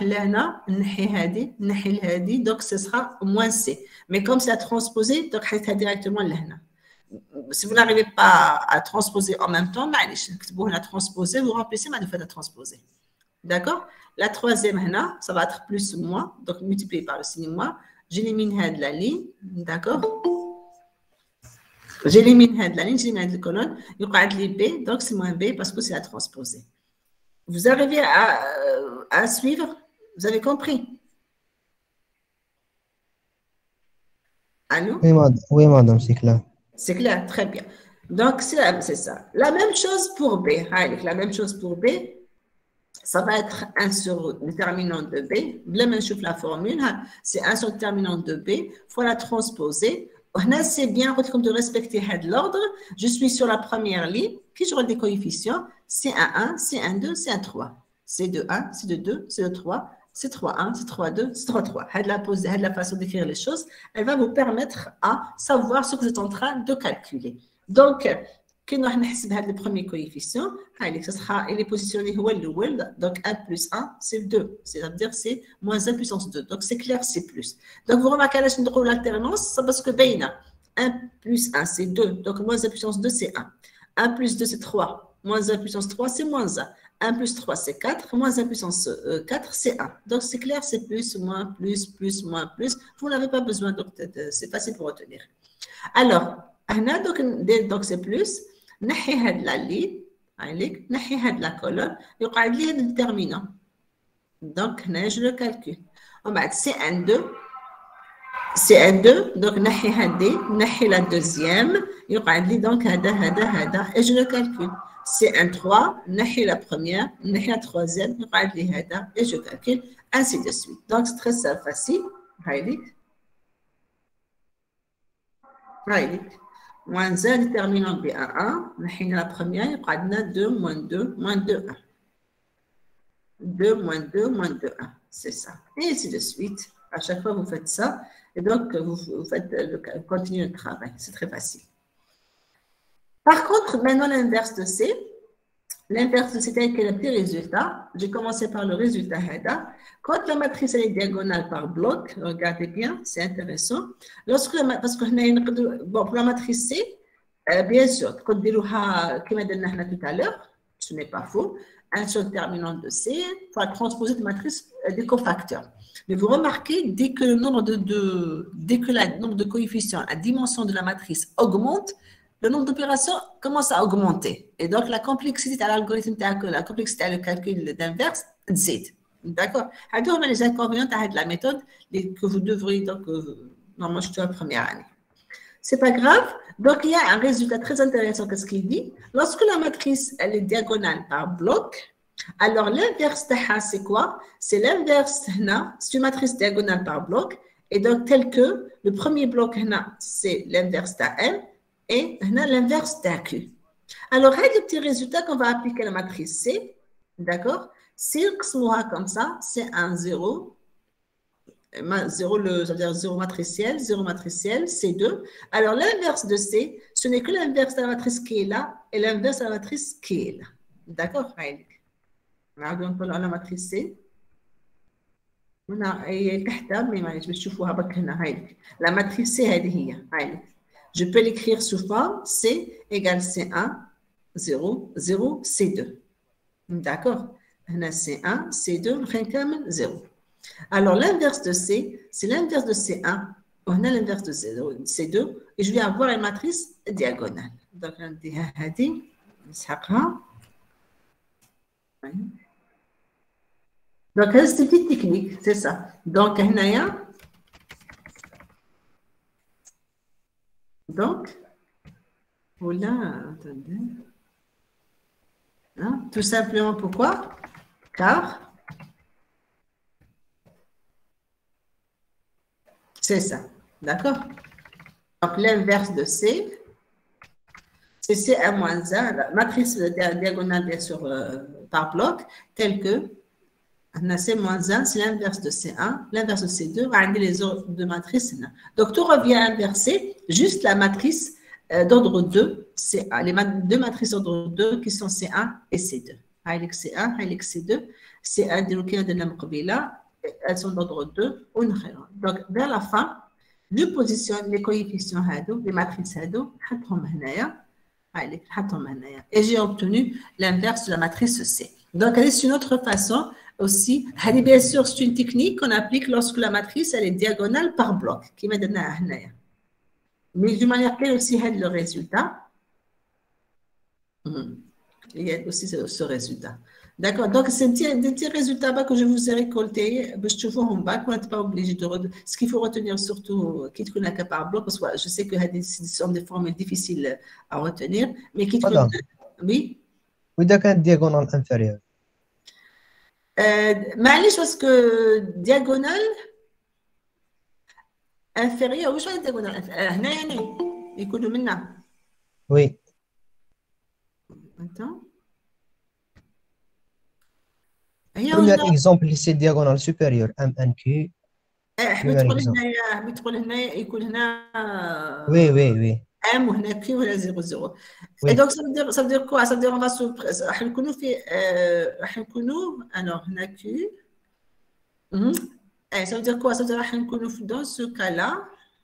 donc ce sera moins C. Mais comme c'est à transposer, donc c'est directement là. Si vous n'arrivez pas à transposer en même temps, vous la transposer, vous remplissez, mais vous faites la transposer. D'accord? La troisième, ça va être plus ou moins, donc multiplié par le signe moins. J'élimine la ligne, d'accord? J'élimine la ligne, j'élimine la colonne. Il y aura les B, donc c'est moins B parce que c'est à transposer. Vous arrivez à, à suivre? Vous avez compris? Allô? Oui, madame, oui, madame, c'est clair. C'est clair, très bien. Donc, c'est ça. La même chose pour B. La même chose pour B. Ça va être un sur le terminant de B. Là, je chauffe la formule. C'est un sur le terminant de B. Il faut la transposer. C'est bien de respecter l'ordre. Je suis sur la première ligne. Qui j'aurai des coefficients? C'est un un, c'est un deux, c'est un trois. C'est deux un, c'est deux deux, c'est deux trois, c'est trois un, c'est trois deux, c'est trois trois. La, pose, la façon d'écrire les choses, elle va vous permettre à savoir ce que vous êtes en train de calculer. Donc, quand on va le premier coefficient, ce sera, il est positionné donc un plus un, c'est deux. C'est-à-dire c'est moins un puissance deux. Donc, c'est clair, c'est plus. Donc, vous remarquez l'alternance, c'est parce que un plus un, c'est deux. Donc, moins un puissance deux, c'est un. un plus deux, c'est trois. Moins un puissance trois, c'est moins un. un plus trois, c'est quatre. Moins un puissance quatre, c'est un. Donc, c'est clair, c'est plus, moins, plus, plus, moins, plus. Vous n'avez pas besoin, donc c'est facile pour retenir. Alors, donc c'est plus. نحي هاد la ligne, عليك نحي هاد la colonne, يقعد لي هاد le déterminant. Donc, هنا je le calcule. ومن بعد c'est un deux, c'est un deux, donc نحي هادي, نحي la deuxième, يقعد لي donc هذا هذا هذا, et je le calcule. C'est un trois, نحي la première, نحي la troisième, يقعد لي هذا, et je calcule, ainsi de suite. Donc, c'est très facile. عليك. عليك. Moins un déterminant B à un, la première, il y a deux, moins deux, moins deux, un. deux, moins deux, moins deux, un. C'est ça. Et ainsi de suite. À chaque fois, vous faites ça. Et donc, vous, vous faites le, vous continuez le travail. C'est très facile. Par contre, maintenant, l'inverse de C. L'inverse de C, c'est quel petit résultat. J'ai commencé par le résultat Heda. Quand la matrice elle est diagonale par bloc, regardez bien, c'est intéressant. Lorsque la, parce que bon, pour la matrice C, euh, bien sûr, quand vous dit tout à l'heure, ce n'est pas faux, un seul terminant de C pour transposer de matrice euh, des cofacteurs. Mais vous remarquez, dès que le nombre de, de dès que le nombre de coefficients, la dimension de la matrice augmente, le nombre d'opérations commence à augmenter. Et donc, la complexité de l'algorithme, la complexité de le calcul d'inverse, Z. D'accord? Alors, on a les inconvénients de la méthode que vous devriez, donc, euh, normalement, je suis en première année. C'est pas grave. Donc, il y a un résultat très intéressant. Qu'est-ce qu'il dit? Lorsque la matrice, elle est diagonale par bloc, alors l'inverse de H, c'est quoi? C'est l'inverse, c'est une matrice diagonale par bloc. Et donc, tel que le premier bloc, c'est l'inverse de M. Et l'inverse d'A Q. Alors, il y a des petits résultats qu'on va appliquer à la matrice C. D'accord? Si on comme ça, c'est un zéro. zéro, c'est-à-dire zéro matriciel, zéro matriciel, C deux. Alors, l'inverse de C, ce n'est que l'inverse de la matrice qui est là et l'inverse de la matrice qui est là. D'accord? Donc, on a la matrice C. On a la matrice C, elle est je peux l'écrire sous forme C égale C un, zéro, zéro, C deux. D'accord? On a C un, C deux, zéro. Alors, l'inverse de C, c'est l'inverse de C un. On a l'inverse de C deux. Et je vais avoir une matrice diagonale. Donc, on dit, donc, c'est une petite technique, c'est ça. Donc, on a Donc, voilà, attendez. Hein? Tout simplement pourquoi? Car c'est ça, d'accord? Donc, l'inverse de C, c'est C un moins un, la matrice diagonale, bien sûr, euh, par bloc, telle que on a C moins un, c'est l'inverse de C un, l'inverse de C deux, on a les autres deux matrices. Donc, tout revient à inverser, juste la matrice euh, d'ordre deux, C un, les ma deux matrices d'ordre deux qui sont C un et C deux. Avec C un, avec C deux, C un, elles sont d'ordre deux. Donc, vers la fin, je positionne les coefficients, les matrices, et j'ai obtenu l'inverse de la matrice C. Donc, c'est une autre façon aussi. Bien sûr, c'est une technique qu'on applique lorsque la matrice elle est diagonale par bloc. Qui m'a donné un Mais de manière quelle aussi est le résultat? Il y a aussi ce, ce résultat. D'accord. Donc, c'est des petits résultats que je vous ai récoltés. Je vous en bas, vous n'êtes pas obligé de. Ce qu'il faut retenir surtout, quitte qu'on n'a qu'à par bloc, parce que je sais que ce sont des formules difficiles à retenir, mais quitte qu'on. Oui. Oui, d'accord, diagonale inférieure. معليش باسكو diagonale inférieure واش هي diagonale هنا يعني يكونوا منا وي attends هي premier exemple اللي سي diagonale supérieure ام ان كي حبيت تقول هنايا حبيت تقول هنايا يكون هنا وي وي وي ام وهنا كي وهنا زيرو زيرو دونك ça veut dire ça veut dire quoi ça veut dire on va se راح نكونوا في راح نكونوا alors هنا كي eh ça veut dire quoi ça veut dire راح نكونوا dans ce cas là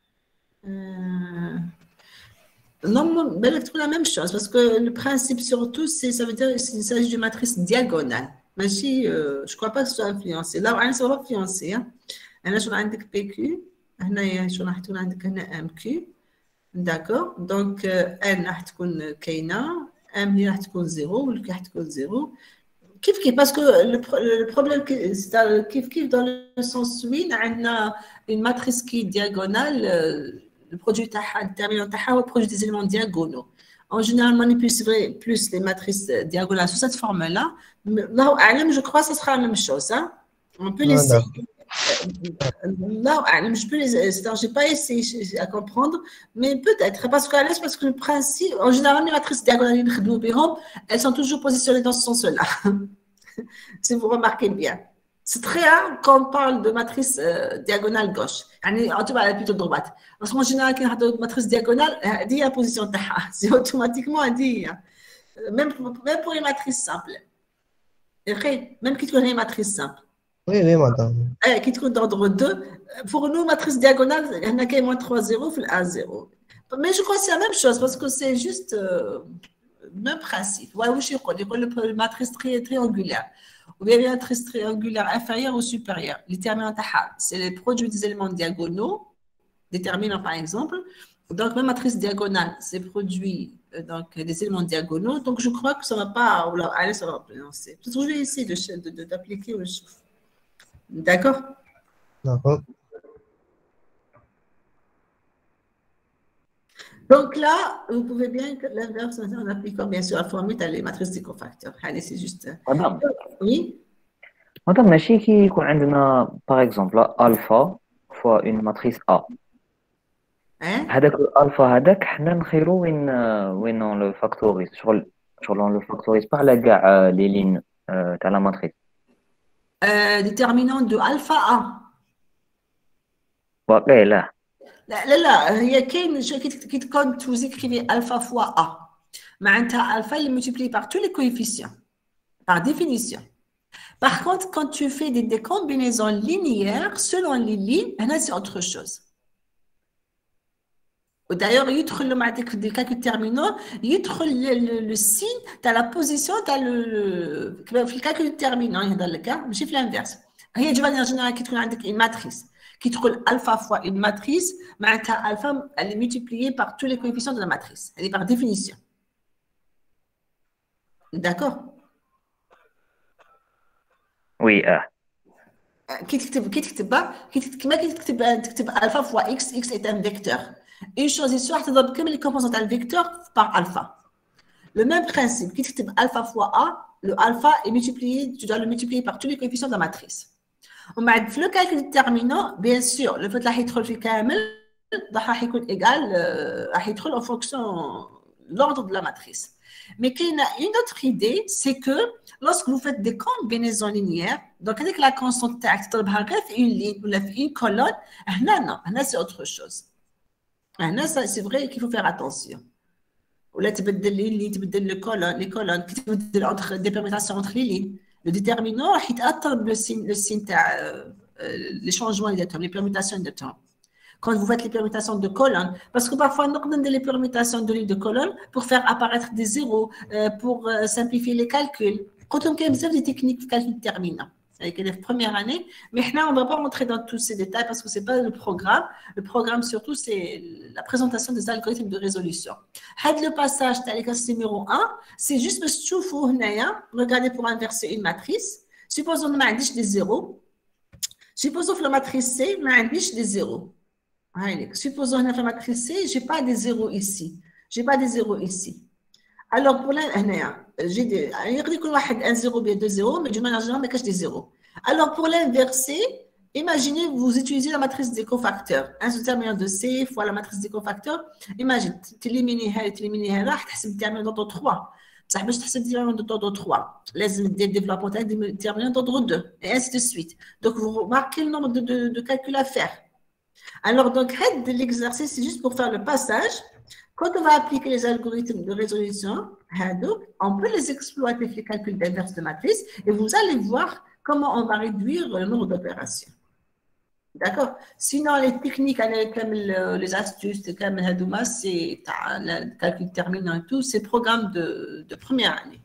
non بالك تقول la même chose parce que le principe surtout c'est ça veut dire qu'il s'agit d'une matrice diagonale ماشي je crois pas que ce soit influencé là انا سوف influencer انا شنو عندك بي كيو هنايا شنو راح تكون عندك هنا ام كيو D'accord. Donc, n راح تكون كاينة, m اللي راح تكون زيرو والكي راح تكون زيرو. كيف كيف parce que le, le problème c'est كيف كيف dans le sens où عندنا une matrice qui est diagonale, le produit تاعها le déterminant تاعها هو le produit des éléments diagonaux. En général, on manipule plus les matrices diagonales sous cette forme-là. Là où أعلم, je crois que ce sera la même chose. Hein? On peut l'essayer. Là, je peux les, j'ai pas essayé à comprendre, mais peut-être parce qu'à l'aise, parce que le principe, en général, les matrices diagonales, elles sont toujours positionnées dans ce sens-là. Si vous remarquez bien. C'est très rare quand on parle de matrice euh, diagonale gauche. يعني on va plutôt droite. Parce qu'en général, quand on a une matrice diagonale, هذه هي position تاعها. C'est automatiquement هذه هي. Même, même pour les matrices simples. Même qui trouve les matrices simples. Oui, oui, madame. Eh, qui trouve d'ordre deux. Pour nous, matrice diagonale, il y en a qui moins trois zéro, il a zéro. Mais je crois que c'est la même chose parce que c'est juste euh, le même principe. Ouais, oui, je crois. La matrice tri triangulaire. Ou bien la matrice triangulaire inférieure ou supérieure. Les déterminants, c'est les produits des éléments diagonaux, déterminants par exemple. Donc, même matrice diagonale, c'est produit euh, donc, des éléments diagonaux. Donc, je crois que ça ne va pas. Là, allez, ça va prononcer. Peut-être que je vais essayer d'appliquer. De, de, D'accord? D'accord. Donc là, vous pouvez bien que l'inverse en appliquant bien sûr la formule à les matrices des cofacteurs. Allez, c'est juste. مدام Oui? مدام ماشي كي يكون عندنا باغ اكزومبل الفا فوا اون ماتريس ا Hein? هذاك الالفا هذاك حنا نخيرو وين وين لو فاكتوريز شغل شغل لو فاكتوريز با على كاع لي لين تاع لا ماتريس Euh, déterminant de alpha A. واقيلا لا لا لا لا هي كاين كي كي تكون vous écrivez alpha fois A. معناتها alpha il est multiplié par tous les coefficients par définition. Par contre, quand tu fais des, des combinaisons linéaires selon les lignes, là c'est autre chose. D'ailleurs, il y a des calculs terminaux, il y a le, le, le signe, tu as la position, tu as le, le, le calcul terminant, dans le cas, mais c'est l'inverse. Il y a de manière générale qui trouve une matrice, qui trouve alpha fois une matrice, mais alpha, elle est multipliée par tous les coefficients de la matrice. Elle est par définition. D'accord? وي اه كي تكتب كي تكتبها كما كي تكتب تكتب الفا فوا اكس اكس est un vecteur. Une chose est sûre, تضرب كامل les composantes تاع vecteur par alpha. Le même principe, كي تكتب alpha fois a, le alpha est multiplié, tu dois le multiplier par tous les coefficients de la matrice. ومن بعد في le calcul déterminant, bien sûr, le fait راح يدخل في كامل راح يكون égal راح يدخل en fonction l'ordre de la matrice. Mais qu'il y a une autre idée, c'est que lorsque vous faites des combinaisons linéaires, donc avec la constante taxe, une ligne ou une colonne, là, non, là, c'est autre chose. Là, c'est vrai qu'il faut faire attention. Ou là, tu peux donner les lignes, tu peux donner les colonnes, les colonnes, tu peux donner entre, des permutations entre les lignes. Le déterminant, il attend le signe, le signe, euh, les changements des termes, les permutations de temps. Quand vous faites les permutations de colonnes, parce que parfois, on donne les permutations de lignes de colonnes pour faire apparaître des zéros, euh, pour euh, simplifier les calculs. Quand on a des techniques de calcul déterminant, avec les premières années, mais là, on ne va pas rentrer dans tous ces détails parce que ce n'est pas le programme. Le programme, surtout, c'est la présentation des algorithmes de résolution. Le passage de l'exercice numéro un, c'est juste que si vous regardez pour inverser une matrice, supposons que je des zéros, supposons que la matrice C, je des zéros. Supposons que la matrice C, je n'ai pas des zéros ici. Je n'ai pas des zéros ici. Alors, pour la, j'ai des, un zéro, bien deux zéros, mais du manière générale, mais cache des zéros. Alors, pour l'inverser, imaginez, vous utilisez la matrice des cofacteurs. Un déterminant de C fois la matrice des cofacteurs. Imagine, tu élimines elle, tu élimines elle, tu as un déterminant d'ordre trois. Ça veut dire que tu as un déterminant d'ordre trois. Les développements, tu as un déterminant d'ordre deux, et ainsi de suite. Donc, vous remarquez le nombre de, de, de calculs à faire. Alors, donc, l'exercice, c'est juste pour faire le passage. Quand on va appliquer les algorithmes de résolution, on peut les exploiter pour les calculs d'inverse de matrice et vous allez voir comment on va réduire le nombre d'opérations. D'accord? Sinon, les techniques, comme les astuces, comme Hadouma, c'est le calcul terminant et tout, c'est programme de, de première année.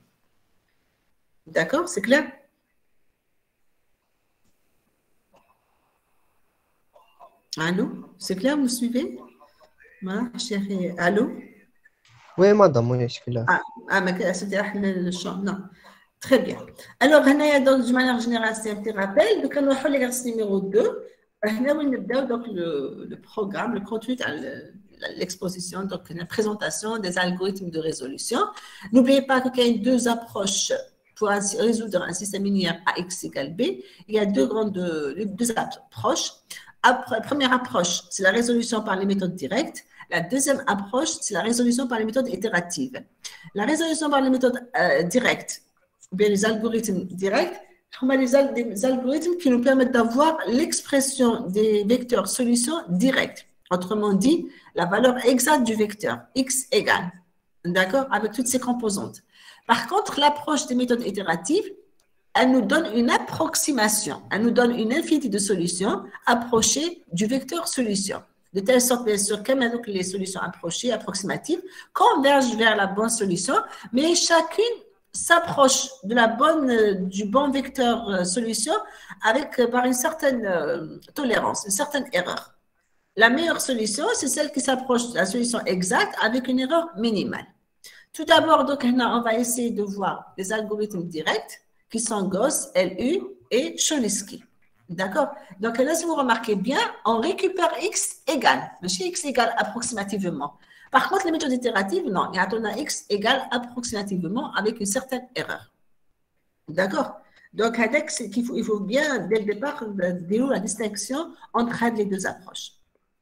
D'accord? C'est clair? Allô? C'est clair? Vous suivez? Voilà, chérie. Allô? Oui, madame, oui, je suis là. Ah, ah mais c'est-à-dire le champ. Non. Très bien. Alors, donc, de manière générale, c'est un petit rappel. Donc, on va l'exercice numéro deux. Donc, le, le programme, le contenu, l'exposition, donc la présentation des algorithmes de résolution. N'oubliez pas qu'il y a deux approches pour résoudre un système linéaire A X égale B. Il y a deux grandes deux approches. Après, première approche, c'est la résolution par les méthodes directes. La deuxième approche, c'est la résolution par les méthodes itératives. La résolution par les méthodes euh, directes, ou bien les algorithmes directs, les, al des algorithmes qui nous permettent d'avoir l'expression des vecteurs solutions directs. Autrement dit, la valeur exacte du vecteur, x égale, d'accord, avec toutes ses composantes. Par contre, l'approche des méthodes itératives, elle nous donne une approximation, elle nous donne une infinité de solutions approchées du vecteur solution. De telle sorte, bien sûr, que maintenant que les solutions approchées, approximatives, convergent vers la bonne solution, mais chacune s'approche de la bonne, du bon vecteur euh, solution avec, euh, par une certaine euh, tolérance, une certaine erreur. La meilleure solution, c'est celle qui s'approche de la solution exacte avec une erreur minimale. Tout d'abord, donc, on va essayer de voir les algorithmes directs qui sont Gauss, L U et Cholesky. D'accord? Donc là, si vous remarquez bien, on récupère x égale, chez x égale approximativement. Par contre, les méthodes itératives, non, il y a un x égale approximativement avec une certaine erreur. D'accord? Donc, il faut, il faut bien, dès le départ, dire la distinction entre les deux approches.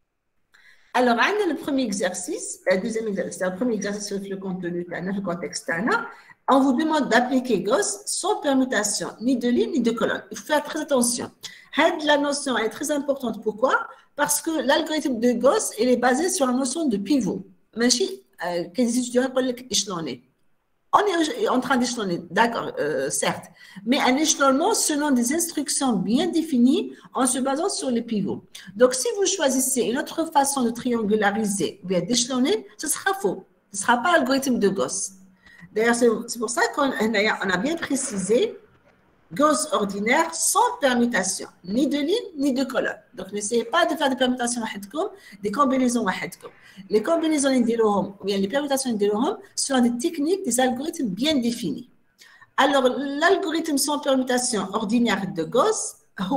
Alors, on a le premier exercice, le deuxième exercice, le premier exercice sur le contenu, le contexte, on vous demande d'appliquer Gauss sans permutation, ni de ligne, ni de colonne. Il faut faire très attention. La notion est très importante. Pourquoi? Parce que l'algorithme de Gauss, il est basé sur la notion de pivot. Mais si, euh, les étudiants appellent échelonné. On est en train d'échelonner, d'accord, euh, certes, mais un échelonnement selon des instructions bien définies en se basant sur les pivots. Donc, si vous choisissez une autre façon de triangulariser ou bien d'échelonner, ce sera faux. Ce ne sera pas l'algorithme de Gauss. D'ailleurs, c'est pour ça qu'on a bien précisé Gauss ordinaire sans permutation, ni de ligne, ni de colonne. Donc, n'essayez pas de faire des permutations, des combinaisons. Les combinaisons, ou bien les permutations sont des techniques, des algorithmes bien définis. Alors, l'algorithme sans permutation ordinaire de Gauss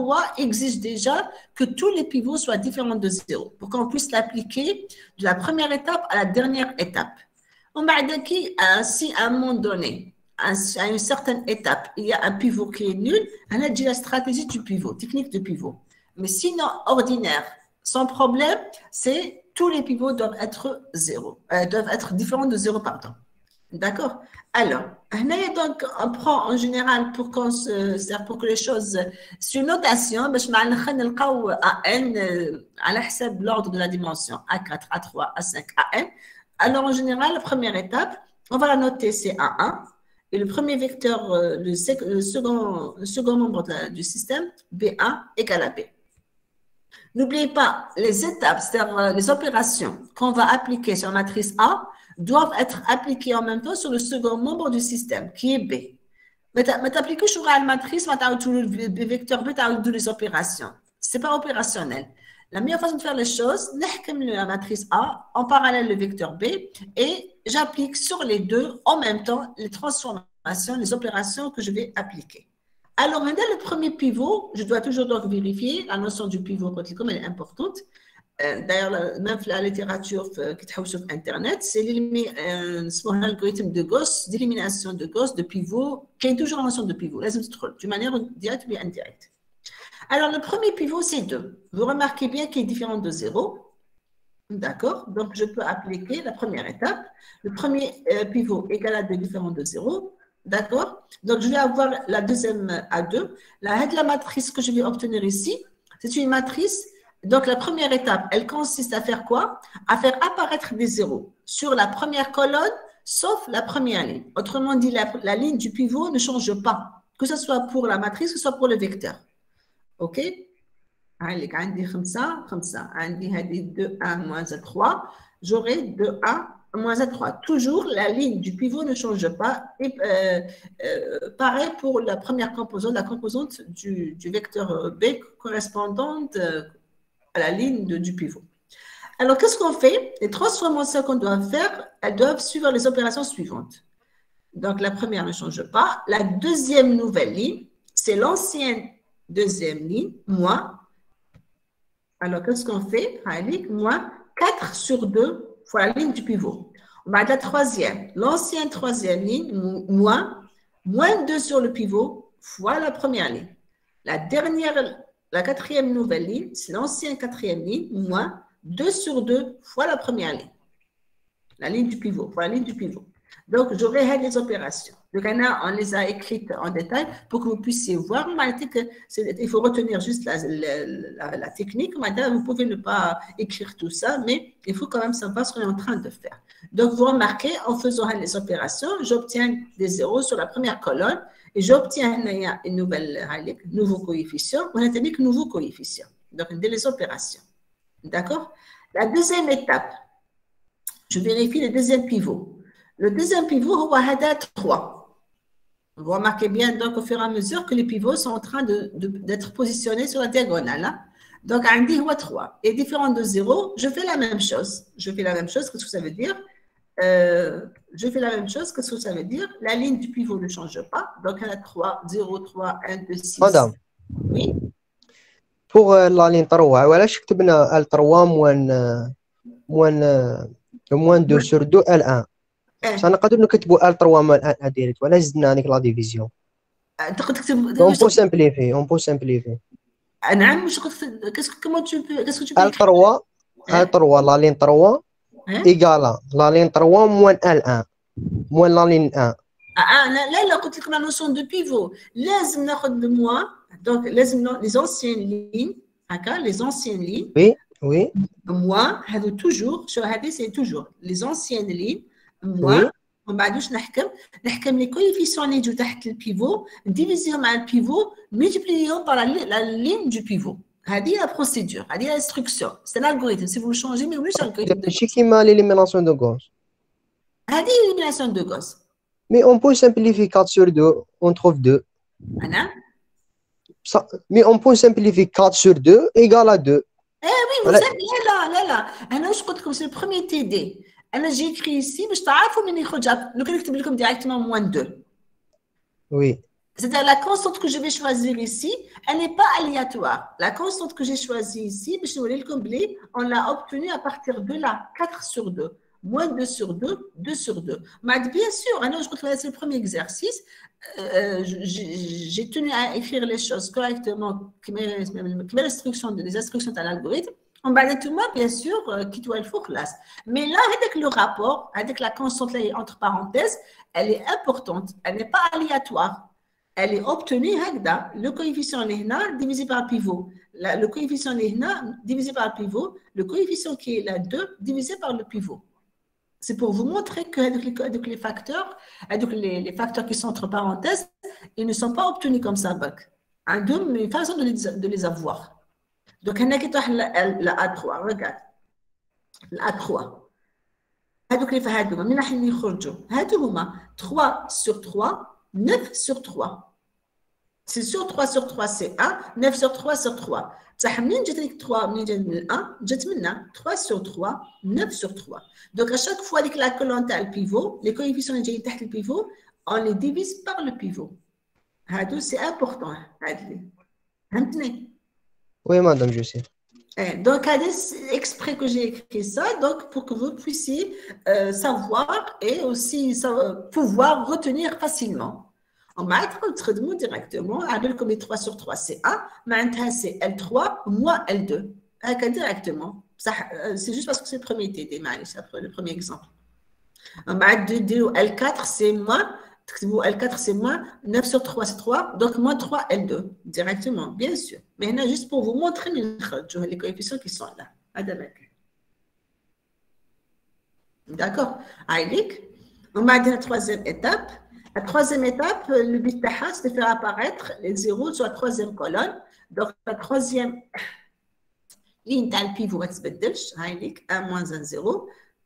exige déjà que tous les pivots soient différents de zéro pour qu'on puisse l'appliquer de la première étape à la dernière étape. On va dire que si à un moment donné, à une certaine étape, il y a un pivot qui est nul, on a dit la stratégie du pivot, technique de pivot. Mais sinon, ordinaire, sans problème, c'est tous les pivots doivent être zéro, euh, doivent être différents de zéro, pardon. D'accord? Alors, donc, on prend en général pour, qu'on se, pour que les choses, c'est une notation, باش ما نلقاو A N على حسب l'ordre de la dimension, A quatre, A trois, A cinq, A N. Alors, en général, la première étape, on va la noter, c'est A un. Et le premier vecteur, le, le, second, le second membre de, du système, B un égale à B. N'oubliez pas, les étapes, c'est-à-dire les opérations qu'on va appliquer sur la matrice A, doivent être appliquées en même temps sur le second membre du système, qui est B. Mais tu n'appliques sur la matrice, le vecteur B, tu as les opérations. Ce n'est pas opérationnel. La meilleure façon de faire les choses, la matrice A, en parallèle le vecteur B, et j'applique sur les deux en même temps les transformations, les opérations que je vais appliquer. Alors, dès le premier pivot, je dois toujours donc vérifier la notion du pivot, comme elle est importante. D'ailleurs, même la littérature qui est sur Internet, c'est l'algorithme de Gauss, d'élimination de Gauss, de pivot, qui est toujours la notion de pivot, d'une manière directe ou indirecte. Alors, le premier pivot, c'est deux. Vous remarquez bien qu'il est différent de zéro. D'accord? Donc, je peux appliquer la première étape. Le premier euh, pivot égale à deux différent de zéro. D'accord? Donc, je vais avoir la deuxième à deux. La, la matrice que je vais obtenir ici, c'est une matrice. Donc, la première étape, elle consiste à faire quoi? À faire apparaître des zéros sur la première colonne, sauf la première ligne. Autrement dit, la, la ligne du pivot ne change pas, que ce soit pour la matrice, que ce soit pour le vecteur. OK? عندك عندي خمسة خمسة عندي هذه deux un moins trois, j'aurai deux un moins trois. Toujours la ligne du pivot ne change pas et euh, euh, pareil pour la première composante, la composante du, du vecteur B correspondante à la ligne de, du pivot. Alors qu'est-ce qu'on fait? Les transformations qu'on doit faire, elles doivent suivre les opérations suivantes. Donc la première ne change pas. La deuxième nouvelle ligne, c'est l'ancienne deuxième ligne, moins. Alors, qu'est-ce qu'on fait? Moins quatre sur deux fois la ligne du pivot. On va la troisième, l'ancienne troisième ligne, moins, moins deux sur le pivot fois la première ligne. La dernière, la quatrième nouvelle ligne, c'est l'ancienne quatrième ligne, moins deux sur deux fois la première ligne. La ligne du pivot, fois la ligne du pivot. Donc, j'aurai les opérations. Donc, on les a écrites en détail pour que vous puissiez voir. Il faut retenir juste la, la, la, la technique. Madame, vous pouvez ne pas écrire tout ça, mais il faut quand même savoir ce qu'on est en train de faire. Donc, vous remarquez, en faisant les opérations, j'obtiens des zéros sur la première colonne et j'obtiens une nouvelle, un nouveau coefficient. On a un nouveau coefficient. Donc, on a les opérations. D'accord? La deuxième étape, je vérifie le deuxième pivot. Le deuxième pivot, on a trois. Vous remarquez bien donc au fur et à mesure que les pivots sont en train d'être de, positionnés sur la diagonale. Hein? Donc, un dit trois. Et différent de zéro, je fais la même chose. Je fais la même chose, qu'est-ce que ça veut dire? euh, Je fais la même chose, qu'est-ce que ça veut dire? La ligne du pivot ne change pas. Donc, elle a trois, zéro, trois, un, deux, six. Madame. Oui. Pour euh, la ligne trois, voilà, je كتبنا L trois moins, moins, moins deux sur deux L un. Ça n'a pas de nous L trois moins L un direct. Voilà, زدنا هذيك la division. On peut simplifier, on peut simplifier. نعم مش qu'est-ce que comment tu peux qu'est-ce que tu peux L trois, L trois la ligne trois égale la ligne trois moins L un moins la ligne un. Ah là là قلت لك la notion de pivot لازم ناخذ moins donc لازم les anciennes lignes هكا les anciennes lignes. Oui, oui. Moins هذا toujours شو هذه c'est toujours les anciennes lignes. moins وما بعدوش نحكم نحكم لي كويفيسيون اللي يجوا تحت البيفو نديفيزيهم مع البيفو ملتيبليهم بار لا لين دو بيفو هذه لا بروسيدور هذه لا انستركسيون سي الالغوريثم سي فو شونجي مي مش الالغوريثم ماشي كيما ليليميناسيون دو غوس هذه ليليميناسيون دو غوس مي اون بو سامبليفي quatre sur deux on trouve deux انا مي اون بو سامبليفي quatre sur deux égale à deux. Eh oui, vous لا لا لا لا انا واش قلت لكم سي البروميي تي دي انا جي اكري ici باش تعرفوا من يخرج لو كان نكتب لكم ديريكتومون moins deux. Oui. C'est-à-dire la constante que je vais choisir ici, elle n'est pas aléatoire. La constante que j'ai choisie ici, on l'a obtenue à partir de là, quatre sur deux. Moins deux sur deux, deux sur deux. Mais bien sûr, c'est le premier exercice. Euh, j'ai tenu à écrire les choses correctement, comme les instructions, les instructions à l'algorithme. On va tout moi, bien sûr, qui doit le faire classe. Mais là, avec le rapport, avec la constante entre parenthèses, elle est importante. Elle n'est pas aléatoire. Elle est obtenue, le coefficient Lehna divisé par le pivot. Le coefficient Lehna divisé par le pivot, le coefficient qui est là deux divisé par le pivot. C'est pour vous montrer que les facteurs, les, les facteurs qui sont entre parenthèses, ils ne sont pas obtenus comme ça. Il y a une façon de les, de les avoir. Donc, on a la A trois, regarde. La A trois. هذوك اللي فهادوما من راح يخرجوا هادو هما trois sur trois neuf sur trois. C'est sur trois sur trois c'est un, neuf sur trois sur trois. صح منين جات لك trois منين جات من un جات منا trois sur trois, neuf sur trois. Donc à chaque fois avec la colonne تاع البيفو les coefficients اللي جايين تحت البيفو on les divise par le pivot. هادو c'est important هادلي فهمتني؟ Oui madame je sais. Eh, donc, c'est exprès que j'ai écrit ça, donc pour que vous puissiez euh, savoir et aussi ça, pouvoir retenir facilement. On va être directement, comme les trois sur trois, c'est un, maintenant c'est L trois moins L deux. Directement. C'est juste parce que c'est le premier T D, c'est le premier exemple. On va être L quatre, c'est moins. L quatre c'est moins, neuf sur trois c'est trois, donc moins trois L deux, directement, bien sûr. Mais là, juste pour vous montrer les coefficients qui sont là. D'accord. On va dire la troisième étape. La troisième étape, le but c'est de faire apparaître les zéros sur la troisième colonne. Donc, la troisième ligne dans le pivot, un moins un zéro.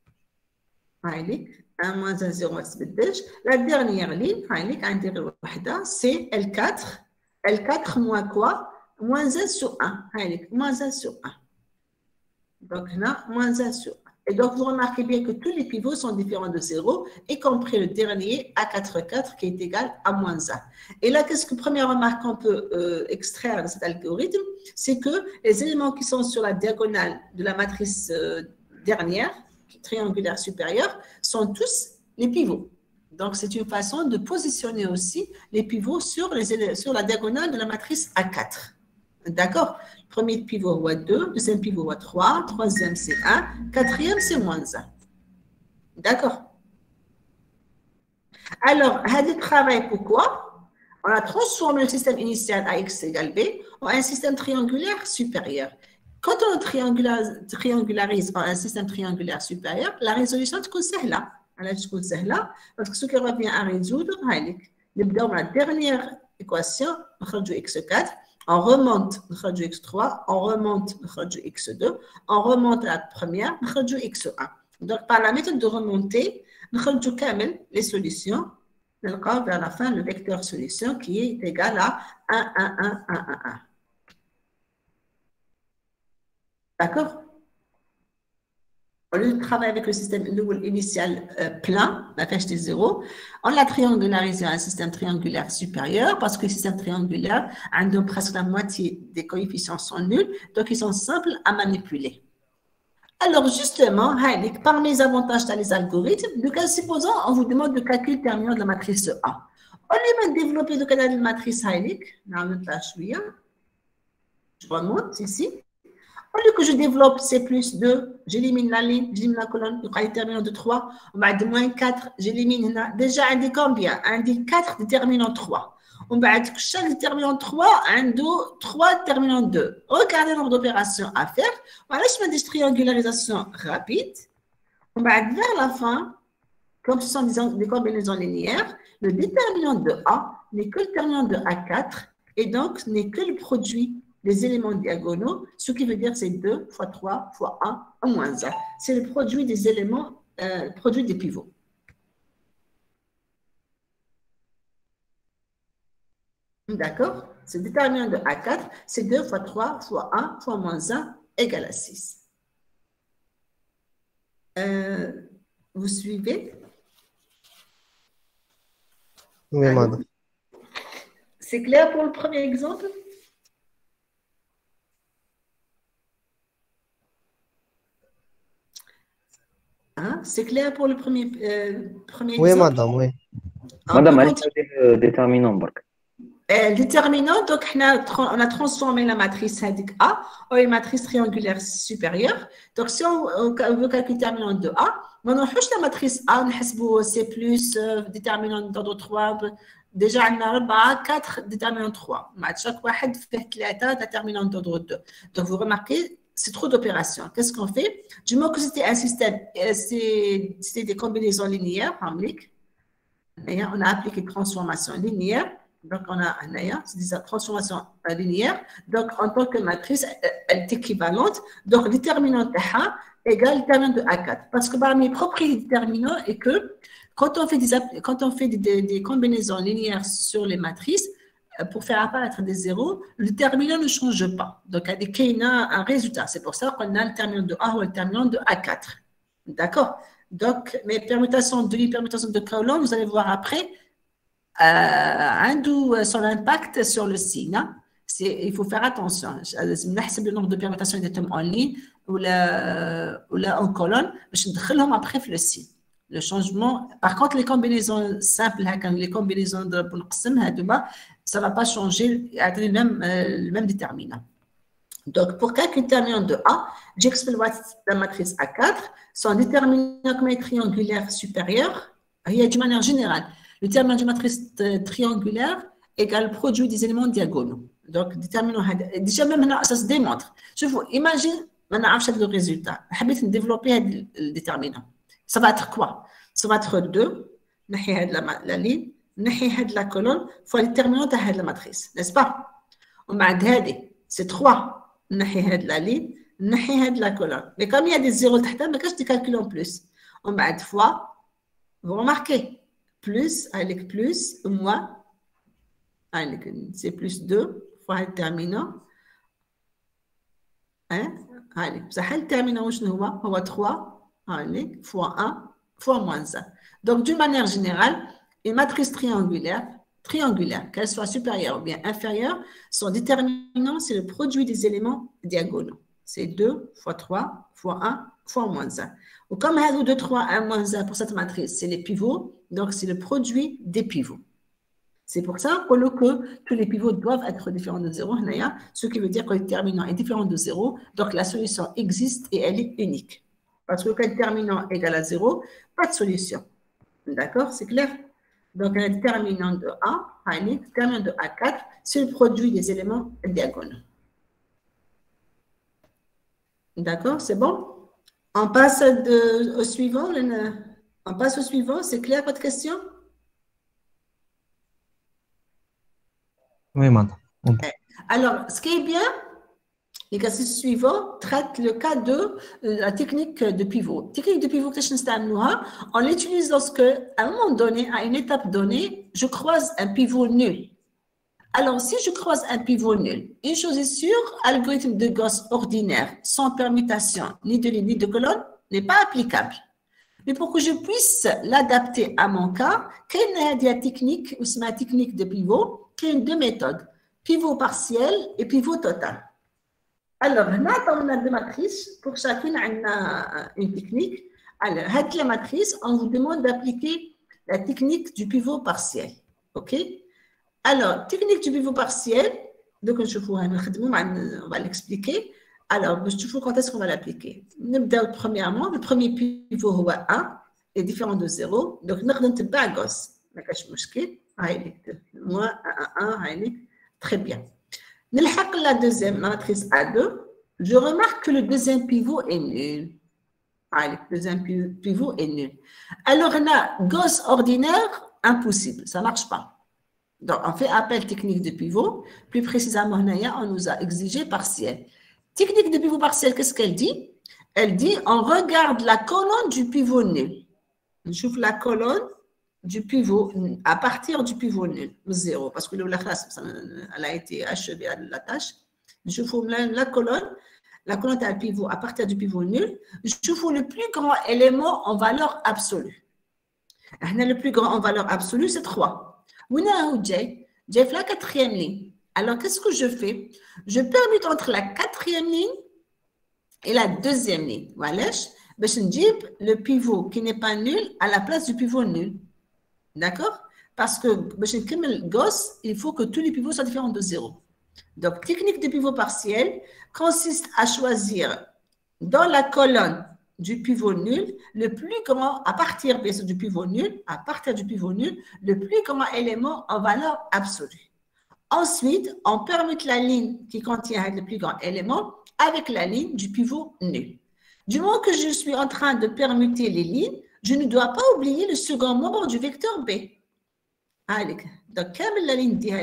un moins un zéro la dernière ligne c'est L quatre L quatre moins quoi moins un sur un moins un sur un donc là moins un sur un et donc vous remarquez bien que tous les pivots sont différents de zéro y compris le dernier A quatre qui est égal à moins un et là qu'est-ce que première remarque qu'on peut euh, extraire de cet algorithme c'est que les éléments qui sont sur la diagonale de la matrice euh, dernière triangulaire supérieur sont tous les pivots. Donc, c'est une façon de positionner aussi les pivots sur, les, sur la diagonale de la matrice A quatre. D'accord? Premier pivot voit deux, deuxième pivot voit trois, troisième c'est un, quatrième c'est moins un. D'accord? Alors, Hadi travaille pourquoi? On a transformé le système initial à x égale b en un système triangulaire supérieur. Quand on triangularise, triangularise en un système triangulaire supérieur, la résolution est simple. Elle est simple parce que ce qui revient à résoudre, dans la dernière équation, on x quatre, on remonte on x trois, on remonte on x deux, on remonte à la première, on x un. Donc, par la méthode de remontée, on ramène les solutions. On vers la fin le vecteur solution qui est égal à un, un, un, un, un, un. D'accord? Au lieu de travailler avec le système initial euh, plein, la flèche des zéros, on l'a triangularisé à un système triangulaire supérieur parce que le système triangulaire a presque la moitié des coefficients sont nuls, donc ils sont simples à manipuler. Alors justement, parmi les avantages des algorithmes, de cas supposons on vous demande de calculer le terminal de la matrice A. On lui met développer le canal de matrice Heilig, je remonte ici. Au lieu que je développe C plus deux, j'élimine la ligne, j'élimine la colonne, il y aura le terminant de trois, on va de moins quatre, j'élimine déjà un des combien? Un des quatre déterminant trois. On va être chaque déterminant trois, un, deux, trois déterminant deux. Regardez le nombre d'opérations à faire. Voilà, je fais des triangularisations rapides. On va être vers la fin, comme ce sont des, des combinaisons linéaires, le déterminant de A n'est que le déterminant de A quatre et donc n'est que le produit des éléments diagonaux, ce qui veut dire c'est deux fois trois fois un en moins un. C'est le produit des éléments, euh, le produit des pivots. D'accord? Ce déterminant de A quatre, c'est deux fois trois fois un fois moins un égale à six. Euh, vous suivez? Oui, madame. C'est clair pour le premier exemple? Hein? C'est clair pour le premier, euh, premier oui, exemple? Oui, madame, oui. Madame, elle est le déterminant. Le déterminant, donc on a transformé la matrice A en une matrice triangulaire supérieure. Donc, si on, on veut calculer le déterminant de A, on a la matrice A, on a C plus, déterminant d'ordre trois. Déjà, on a quatre déterminants trois. Chaque fois, on fait trois déterminants d'ordre deux. Donc, vous remarquez, c'est trop d'opérations. Qu'est-ce qu'on fait? Du moment que c'était un système, c'était des combinaisons linéaires, on a appliqué transformation linéaire. Donc, on a un ailleurs, c'est des transformations linéaires. Donc, en tant que matrice, elle est équivalente. Donc, le déterminant de A égale le déterminant de A quatre. Parce que parmi les propriétés déterminants est que quand on fait, des, quand on fait des, des combinaisons linéaires sur les matrices, pour faire apparaître des zéros, le déterminant ne change pas. Donc, il y a un résultat. C'est pour ça qu'on a le déterminant de A ou le déterminant de A quatre. D'accord? Donc, mes permutations de permutations de colonne, vous allez voir après, عنده son impact sur le signe. Il faut faire attention. نحسب le nombre de permutations qui sont en ligne ou en colonne باش ندخلهم après في le signe. Le changement, par contre, les combinaisons simples, les combinaisons de ça ne va pas changer le même, le même déterminant. Donc, pour calculer le déterminant de A, j'exploite la matrice A quatre, son déterminant comme triangulaire supérieur, il y a de manière générale. Le déterminant de matrice triangulaire égale le produit des éléments diagonaux. Donc, déterminant, déjà même là, ça se démontre. Je vous imagine, maintenant, je le résultat. Je vais développer le déterminant. Ça va être quoi? Ça va être deux, la ligne, la colonne, fois le déterminant de la matrice, n'est-ce pas? C'est trois, la ligne, la colonne. Mais comme il y a des zéros, je calcule en plus. On va être fois, vous remarquez, plus, avec plus, moins, c'est plus deux fois le déterminant. Hein? Le déterminant, c'est trois fois un fois moins un. Donc, d'une manière générale, une matrice triangulaire, triangulaire, qu'elle soit supérieure ou bien inférieure, son déterminant, c'est le produit des éléments diagonaux. C'est deux fois trois fois un fois moins un. Ou comme deux, trois, un, moins un pour cette matrice, c'est les pivots, donc c'est le produit des pivots. C'est pour ça que tous les pivots doivent être différents de zéro, ce qui veut dire que le déterminant est différent de zéro, donc la solution existe et elle est unique. Parce que quand le déterminant est égal à zéro, pas de solution. D'accord? C'est clair? Donc, un déterminant de A, déterminant de A quatre, c'est le produit des éléments diagonaux. D'accord, c'est bon? On passe de, au suivant. On passe au suivant. C'est clair, votre question? Oui, madame. Alors, ce qui est bien, l'exercice suivant traite le cas de la technique de pivot. Technique de pivot, on l'utilise lorsque, à un moment donné, à une étape donnée, je croise un pivot nul. Alors, si je croise un pivot nul, une chose est sûre, l'algorithme de Gauss ordinaire, sans permutation ni de ligne ni de colonne, n'est pas applicable. Mais pour que je puisse l'adapter à mon cas, quelle est la technique, ou c'est ma technique de pivot, qui est deux méthodes, pivot partiel et pivot total. Alors, on a deux matrices, pour chacune on a une technique. Alors, avec la matrice, on vous demande d'appliquer la technique du pivot partiel. OK? Alors, technique du pivot partiel, donc je vous on va l'expliquer. Alors, je vous quand est-ce qu'on va l'appliquer. Premièrement, le premier pivot est un, est différent de zéro. Donc, nous avons un Gauss. Moins un, un, très bien. La deuxième matrice A deux, je remarque que le deuxième pivot est nul. Le deuxième pivot est nul. Alors, on a Gauss ordinaire, impossible, ça ne marche pas. Donc, on fait appel technique de pivot. Plus précisément, on nous a exigé partiel. Technique de pivot partiel, qu'est-ce qu'elle dit? Elle dit, on regarde la colonne du pivot nul. On trouve la colonne du pivot à partir du pivot nul, zéro, parce que la classe, elle a été achevée à la tâche. Je trouve la, la colonne, la colonne a le pivot à partir du pivot nul. Je trouve le plus grand élément en valeur absolue. Le plus grand en valeur absolue, c'est trois. Où j'ai fait la quatrième ligne. Alors, qu'est-ce que je fais? Je permute entre la quatrième ligne et la deuxième ligne. Voilà. Je dis le pivot qui n'est pas nul à la place du pivot nul. D'accord? Parce que Gauss, il faut que tous les pivots soient différents de zéro. Donc, technique de pivot partiel consiste à choisir dans la colonne du pivot nul, le plus grand, à partir du pivot nul, à partir du pivot nul, le plus grand élément en valeur absolue. Ensuite, on permute la ligne qui contient le plus grand élément avec la ligne du pivot nul. Du moment que je suis en train de permuter les lignes, je ne dois pas oublier le second membre du vecteur B. Donc, comme la ligne dit,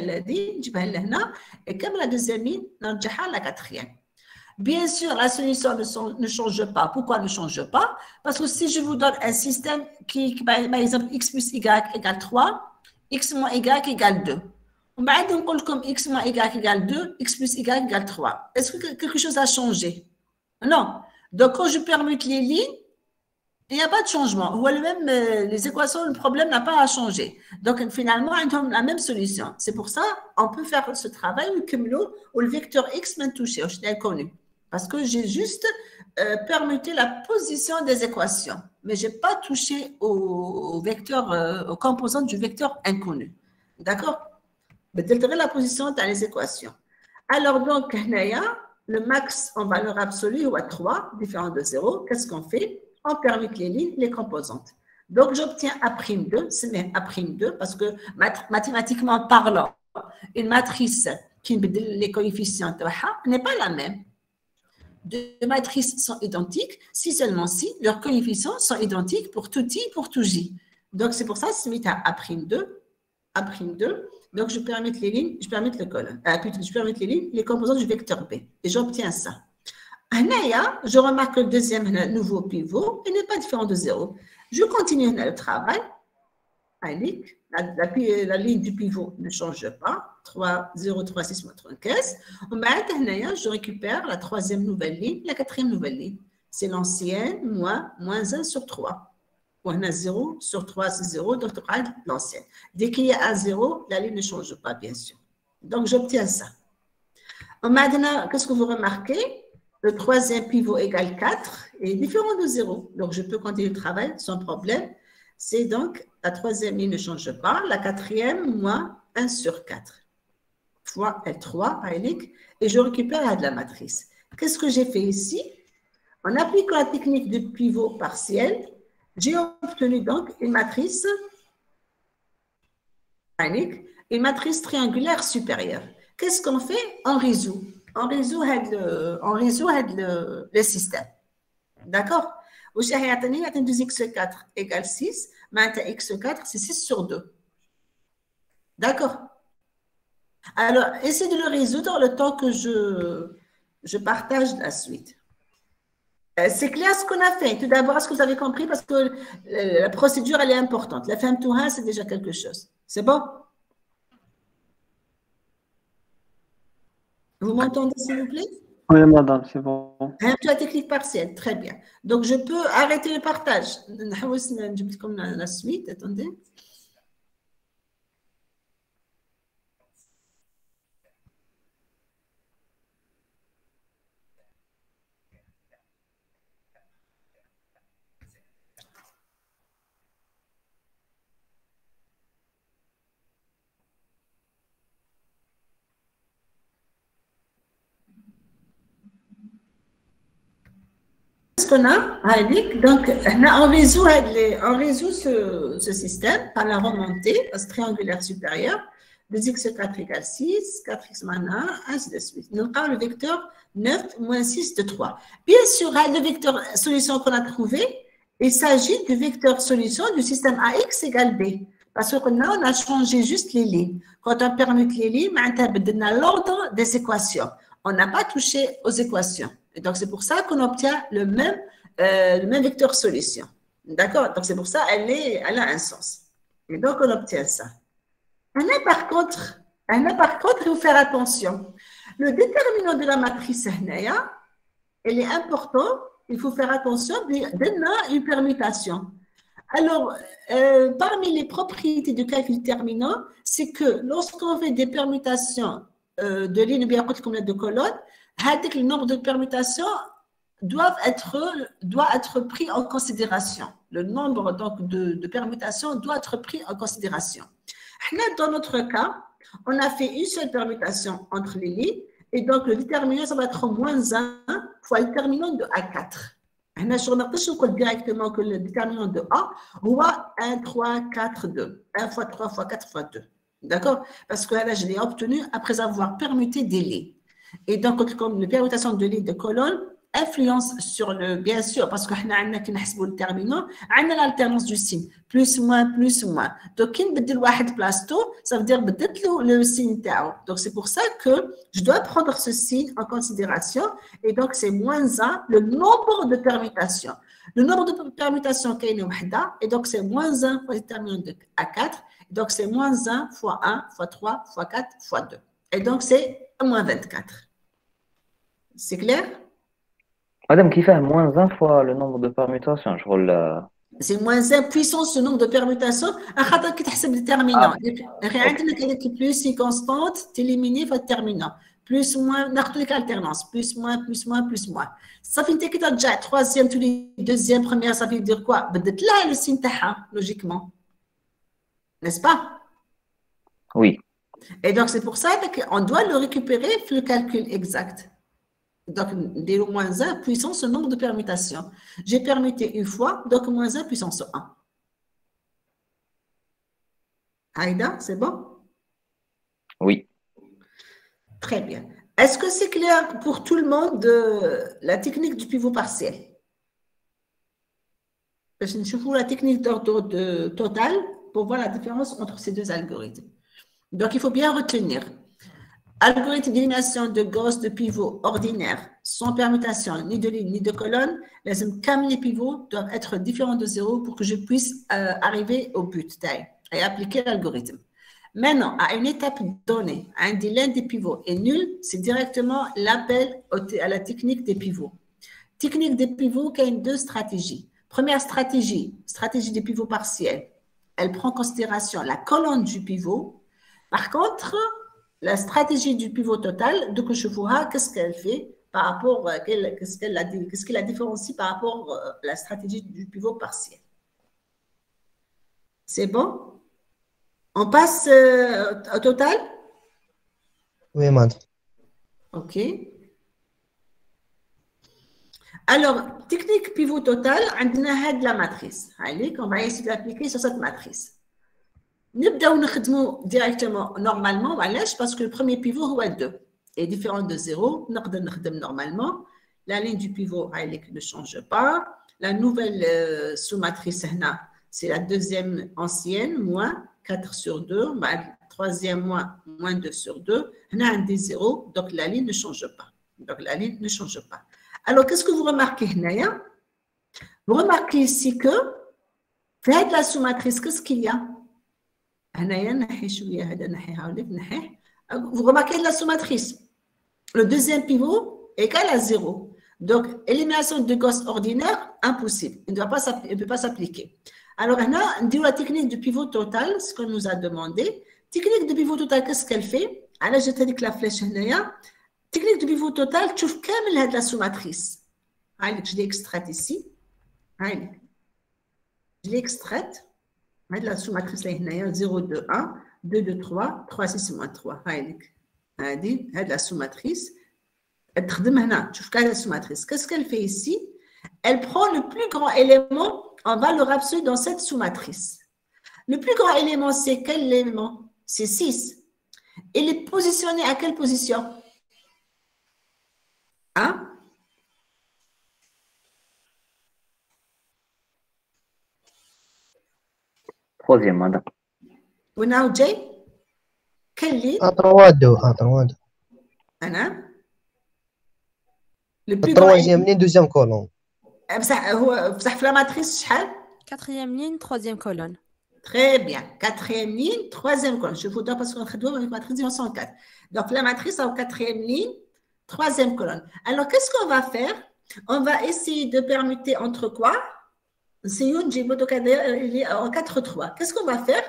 et comme la deuxième ligne, la quatrième. Bien sûr, la solution ne change pas. Pourquoi ne change pas? Parce que si je vous donne un système qui, par exemple, x plus y égale trois, x moins y égale deux. On va dire comme x moins y égale deux, x plus y égale trois. Est-ce que quelque chose a changé? Non. Donc, quand je permute les lignes, il n'y a pas de changement. Ou même les équations, le problème n'a pas à changer. Donc, finalement, on a la même solution. C'est pour ça qu'on peut faire ce travail où le vecteur x m'a touché, je l'ai connu. Parce que j'ai juste euh, permuté la position des équations. Mais je n'ai pas touché au, au vecteur, euh, aux composantes du vecteur inconnu. D'accord? La position dans les équations. Alors, donc, le max en valeur absolue ou à trois, différent de zéro, qu'est-ce qu'on fait? On permute les lignes, les composantes. Donc, j'obtiens A' deux, c'est même A' deux, parce que mathématiquement parlant, une matrice qui les coefficients n'est pas la même. Deux matrices sont identiques, si seulement si leurs coefficients sont identiques pour tout i, pour tout j. Donc, c'est pour ça que c'est mis à A' deux, A' deux. Donc, je permets les lignes, je permets le colonne, euh, je permets les lignes, les composantes du vecteur B. Et j'obtiens ça. Je remarque que le deuxième nouveau pivot, il n'est pas différent de zéro. Je continue le travail. La, la, la ligne du pivot ne change pas. trois, zéro, trois, six, trente-quinze. Je récupère la troisième nouvelle ligne, la quatrième nouvelle ligne. C'est l'ancienne, moins, moins un sur trois. On a zéro sur trois, c'est zéro, donc l'ancienne. Dès qu'il y a un zéro, la ligne ne change pas, bien sûr. Donc, j'obtiens ça. Maintenant, qu'est-ce que vous remarquez? Le troisième pivot égale quatre est différent de zéro. Donc, je peux continuer le travail sans problème. C'est donc, la troisième ligne ne change pas. La quatrième, moins un sur quatre. Fois L trois, et je récupère de la matrice. Qu'est-ce que j'ai fait ici? En appliquant la technique de pivot partiel, j'ai obtenu donc une matrice une matrice triangulaire supérieure. Qu'est-ce qu'on fait? On résout. On résout le, on résout le, le système. D'accord? Au deux x quatre égale six, maintenant x quatre, c'est six sur deux. D'accord? Alors, essayez de le résoudre le temps que je, je partage la suite. C'est clair ce qu'on a fait. Tout d'abord, est-ce que vous avez compris? Parce que la procédure, elle est importante. La fin tour un, c'est déjà quelque chose. C'est bon? Vous m'entendez, s'il vous plaît? Oui, madame, c'est bon. Un peu la technique partielle, très bien. Donc, je peux arrêter le partage. Je vais comme la suite. Attendez. Ce qu'on a, donc on résout, on résout ce, ce système par la remontée triangulaire supérieure. deux x quatre égale six, quatre x moins un, ainsi de suite. Nous avons le vecteur neuf moins six de trois. Bien sûr, le vecteur solution qu'on a trouvé, il s'agit du vecteur solution du système A X égale B. Parce qu'on a, on a changé juste les lignes. Quand on permute les lignes, on a l'ordre des équations. On n'a pas touché aux équations. Et donc, c'est pour ça qu'on obtient le même, euh, le même vecteur solution. D'accord? Donc, c'est pour ça qu'elle elle a un sens. Et donc, on obtient ça. Maintenant, par contre, maintenant, par contre, il faut faire attention. Le déterminant de la matrice, elle est important. Il faut faire attention. Donne une permutation. Alors, euh, parmi les propriétés du calcul déterminant, c'est que lorsqu'on fait des permutations euh, de lignes bien comme de colonnes, le nombre de permutations doivent être, doit être pris en considération. Le nombre donc, de, de permutations doit être pris en considération. Dans notre cas, on a fait une seule permutation entre les lignes et donc le déterminant, ça va être moins un fois le déterminant de A quatre. Je ne dis directement que le déterminant de A est un, trois, quatre, deux. un fois trois fois quatre fois deux. D'accord? Parce que là, je l'ai obtenu après avoir permuté des lignes. Et donc, comme la permutation de lignes de colonnes influence sur le, bien sûr, parce qu'on a le déterminant, on a l'alternance du signe, plus, moins, plus, moins. Donc, quand on a une place tout, ça veut dire que le signe tau. Donc, c'est pour ça que je dois prendre ce signe en considération. Et donc, c'est moins un, le nombre de permutations. Le nombre de permutations qu'il y a, et donc, c'est moins un fois le déterminant de A quatre. Donc, c'est moins un fois un fois trois fois quatre fois deux. Et donc, c'est moins vingt-quatre. C'est clair? Madame, qui fait moins un fois le nombre de permutations, je roule. C'est moins un puissance le nombre de permutations. À chaque fois que tu as le déterminant, rien que plus une constante, tu élimines le déterminant. Plus, moins, n'importe alternance. Plus, moins, plus, moins, plus, moins. Ça fait que tu as déjà troisième, deuxième, première, ça veut dire quoi? Là, le signe logiquement. N'est-ce pas? Oui. Et donc, c'est pour ça qu'on doit le récupérer le calcul exact. Donc, des moins un puissance le nombre de permutations. J'ai permuté une fois, donc moins un puissance un. Aïda, c'est bon? Oui. Très bien. Est-ce que c'est clair pour tout le monde de la technique du pivot partiel? Je vais vous la technique d'ordre total pour voir la différence entre ces deux algorithmes. Donc, il faut bien retenir. Algorithme d'élimination de Gauss de pivot ordinaire, sans permutation ni de ligne ni de colonne, les, les pivots doivent être différents de zéro pour que je puisse euh, arriver au but et appliquer l'algorithme. Maintenant, à une étape donnée, un dilemme des pivots est nul, c'est directement l'appel à la technique des pivots. Technique des pivots qui a deux stratégies. Première stratégie, stratégie des pivots partiels. Elle prend en considération la colonne du pivot. Par contre, la stratégie du pivot total, donc je vois qu'est-ce qu'elle fait par rapport, qu'est-ce qu'elle a, qu'est-ce qu'elle la différencie par rapport à la stratégie du pivot partiel. C'est bon? On passe euh, au total? Oui, madame. OK. Alors, technique pivot total, on a la matrice. Allez, on va essayer de l'appliquer sur cette matrice. نبداو نخدموا directement normalement علاش parce que le premier pivot هو deux est différent de zéro نقدر نخدم normalement la ligne du pivot ne change pas la nouvelle euh, sous-matrice هنا c'est la deuxième ancienne moins quatre sur deux بعد troisième moins moins deux sur deux هنا عندي zéro donc la ligne ne change pas donc la ligne ne change pas alors qu'est-ce que vous remarquez هنايا vous remarquez ici que في هذه la sous-matrice qu'est-ce qu'il y a هنايا نحي شويه هذا نحي هاوليك نحيه vous remarquez la sous-matrice le deuxième pivot égale à zéro donc élimination de Gauss ordinaire impossible il ne doit pas il peut pas s'appliquer alors هنا نديرو la technique du pivot total ce qu'on nous a demandé technique du pivot total qu'est-ce qu'elle fait علاش جات هذيك لا فلاش هنايا technique du pivot total تشوف كامل هاد la sous-matrice هايلك je l'ai extraite ici هايلك je l'ai extraite هاد la sous-matrice اللي هنايا zéro deux un deux deux trois trois six moins trois هايلك هادي هاد la sous-matrice تخدم هنا تشوف كاع la sous-matrice qu'est-ce qu'elle fait ici elle prend le plus grand élément en valeur absolue dans cette sous-matrice le plus grand élément c'est quel élément c'est six il est positionné à quelle position hein troisième madame وناو جاي quelle ligne اه تروادو اه تروادو انا le plus grand التروازيام لين دوزيام كولون بصح هو بصح في لا ماتريس شحال Quatrième ligne, troisième colonne. Très bien. Quatrième ligne, troisième colonne. Je vous donne parce qu'on traite avec matrice en cent quatre. Donc, la matrice en quatrième ligne, troisième colonne. Alors, qu'est-ce qu'on va faire? On va essayer de permuter entre quoi? C'est une il est en quatre trois. Qu'est-ce qu'on va faire?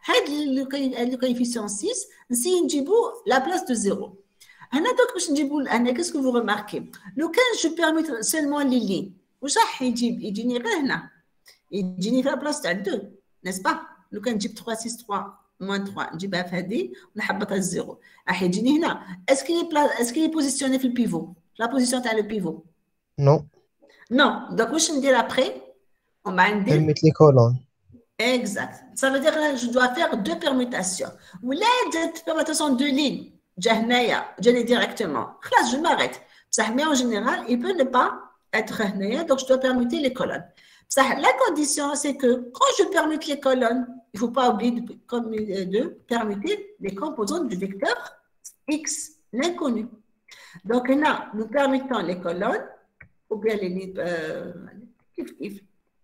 Le coefficient six, c'est une la place de zéro. Qu'est-ce que vous remarquez? Le quinze, je permute seulement les lignes. وصح يجيب يجيني غير هنا يجيني في البلاصه تاع deux n'est-ce pas لو كان نجيب trois six trois moins trois نجيبها في هذه ونحبطها الزيرو راح يجيني هنا اسكي بلا اسكي بوزيسيوني في البيفو لا بوزيسيون تاع لو بيفو نو نو دونك واش ندير ابري on va ندير permute les colonnes exact ça veut dire que je dois faire deux permutations ولا درت permutation de ligne جا هنايا جاني ديريكتومون خلاص je m'arrête بصح mais en général il peut ne pas être هنايا donc je dois permuter les colonnes. Ça, la condition, c'est que quand je permute les colonnes, il ne faut pas oublier de, de permuter les composantes du vecteur x, l'inconnu. Donc là, nous permettons les colonnes, ou bien les lignes, euh, kif, kif.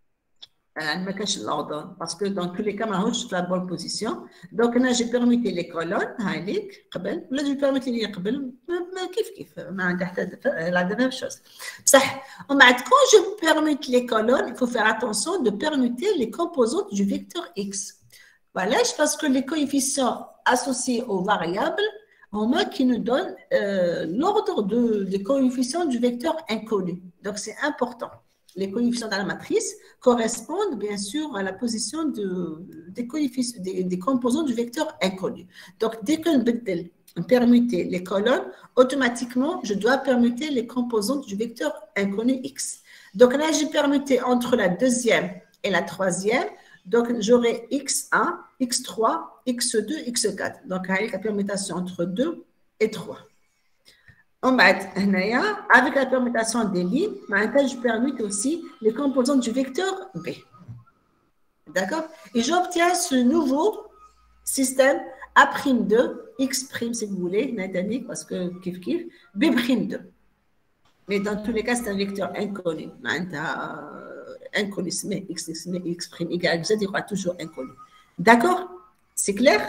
Euh, l'ordre, parce que dans tous les cas, je suis dans la bonne position. Donc là, j'ai permuté les colonnes, là, j'ai permuté les colonnes, kif, kif, la même chose. Quand je permute les colonnes, il faut faire attention de permuter les composantes du vecteur x. Voilà, parce que les coefficients associés aux variables, en moins qui nous donnent euh, l'ordre de, des coefficients du vecteur inconnu. Donc, c'est important. Les coefficients dans la matrice correspondent bien sûr à la position de, des, des, des composants du vecteur inconnu. Donc, dès que je permute les colonnes, automatiquement, je dois permuter les composantes du vecteur inconnu x. Donc là, j'ai permuté entre la deuxième et la troisième. Donc, j'aurai x un, x trois, x deux, x quatre. Donc, avec la permutation entre deux et trois. On va être avec la permutation des lignes, je permute aussi les composantes du vecteur B. D'accord? Et j'obtiens ce nouveau système A' deux, X' si vous voulez, parce que kif kif, B' deux. Mais dans tous les cas, c'est un vecteur inconnu. Inconnu, mais X, mais X' égale Z, il y aura toujours inconnu. D'accord? C'est clair?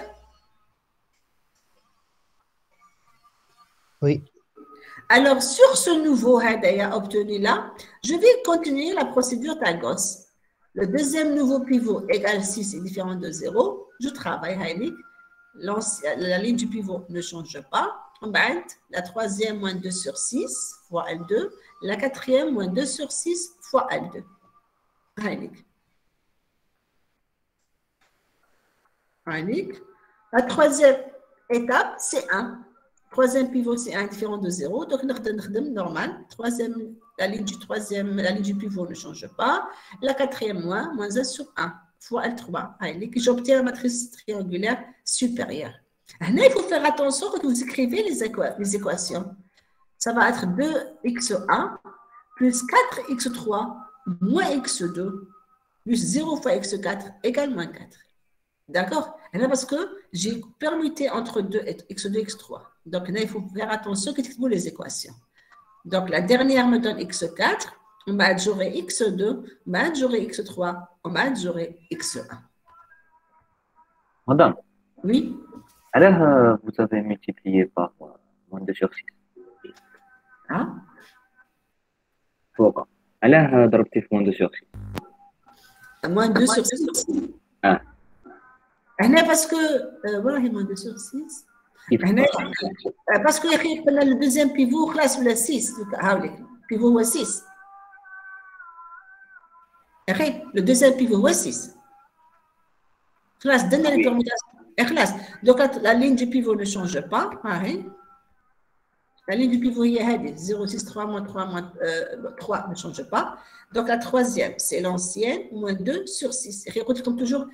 Oui. Alors, sur ce nouveau hadaya obtenu là, je vais continuer la procédure Tagos. Le deuxième nouveau pivot égale six est différent de zéro. Je travaille Heilig. La ligne du pivot ne change pas. La troisième, moins deux sur six fois L deux. La quatrième, moins deux sur six fois L deux. Heilig. Heilig. La troisième étape, c'est un. Troisième pivot, c'est un différent de zéro. Donc, normal. Troisième, la ligne du troisième, la ligne du pivot ne change pas. La quatrième, moins, moins un sur un fois L trois. Allez, que j'obtiens la matrice triangulaire supérieure. Là, il faut faire attention quand vous écrivez les, équa les équations. Ça va être deux x un plus quatre x trois moins x deux plus zéro fois x quatre égale moins quatre. D'accord? Et là, parce que j'ai permuté entre deux, x deux et x trois. Donc là, il faut faire attention quand vous les équations. Donc la dernière me donne x quatre, on va adjorer x deux, on va adjorer x trois, on va adjorer x un. Madame, Oui? alors euh, vous avez multiplié par euh, moins deux sur six. Hein? فوق. علاه ضربتي في moins deux sur six. Moins deux sur six. Ah. هنا parce que euh, voilà, moins deux sur six. هنا parce que le deuxième pivot خلاص ولا six. هاوليك pivot هو six. Le deuxième pivot هو six. خلاص donne les permutations. خلاص. Donc la ligne du pivot ne change pas. La ligne du pivot est zéro six trois moins trois moins trois ne change pas. Donc la troisième, c'est l'ancienne, moins deux sur six. Et comme toujours,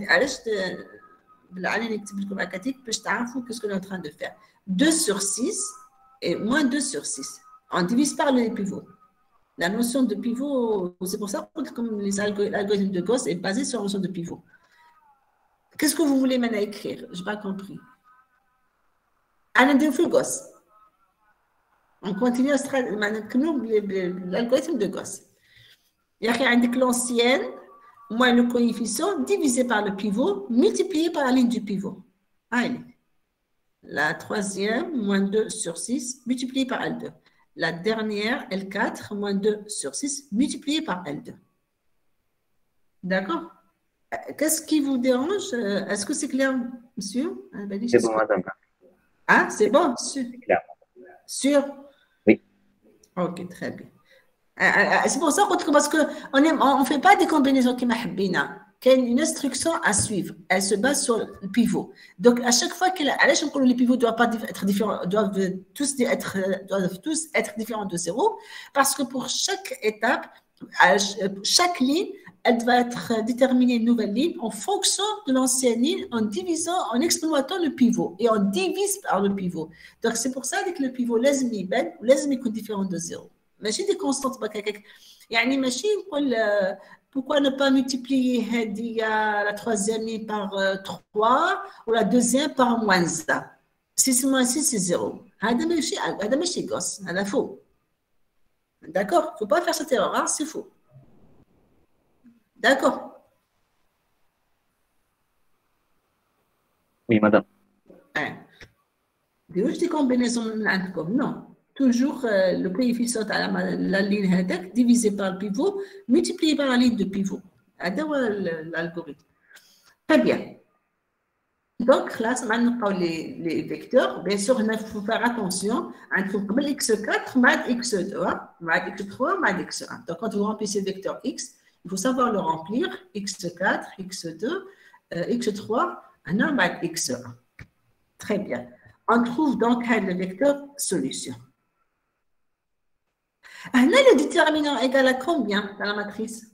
qu'est-ce qu'on est en train de faire? deux sur six et moins deux sur six. On divise par le pivot. La notion de pivot, c'est pour ça que comme l'algorithme de Gauss est basé sur la notion de pivot. Qu'est-ce que vous voulez maintenant écrire? Je n'ai pas compris. L'algorithme de Gauss. On continue à l'algorithme de Gauss. Il y a l'ancienne moins le coefficient divisé par le pivot multiplié par la ligne du pivot. Allez. La troisième, moins deux sur six multiplié par L deux. La dernière, L quatre, moins deux sur six multiplié par L deux. D'accord? Qu'est-ce qui vous dérange? Est-ce que c'est clair, monsieur? C'est bon, madame. Ah, c'est bon? C'est clair. Sûr? Oui. Ok, très bien. C'est pour ça que parce qu'on ne fait pas des combinaisons qui m'ahabina. Il y a une instruction à suivre. Elle se base sur le pivot. Donc, à chaque fois que les pivots doivent pas être différents, doivent tous être, doivent tous être différents de zéro, parce que pour chaque étape, chaque ligne, elle va être déterminée une nouvelle ligne en fonction de l'ancienne ligne, en divisant, en exploitant le pivot. Et on divise par le pivot. Donc, c'est pour ça que le pivot, لازم يبان, لازم يكون différent de zéro. ماشي des constantes بكاكك. يعني ماشي نقول pourquoi ne pas multiplier la troisième ligne par trois ou la deuxième par moins un. six moins six, c'est zéro. هذا ماشي هذا ماشي Gauss, هذا faux. D'accord? Il ne faut pas faire cette erreur, hein? C'est faux. D'accord? Oui, madame. Hein. Des combinaisons non. Toujours euh, le coefficient à la, la ligne هذاك divisé par le pivot multiplié par la ligne de pivot. هذا هو l'algorithme. Très bien. Donc là, ça va les, les vecteurs. Bien sûr, il faut faire attention. On a x quatre, mal x deux, mal x trois, mal x un. Donc quand vous remplissez le vecteur x, il faut savoir le remplir. x quatre, x deux, euh, x trois, mal x un. Très bien. On trouve donc le vecteur solution. Là, le déterminant égal à combien dans la matrice?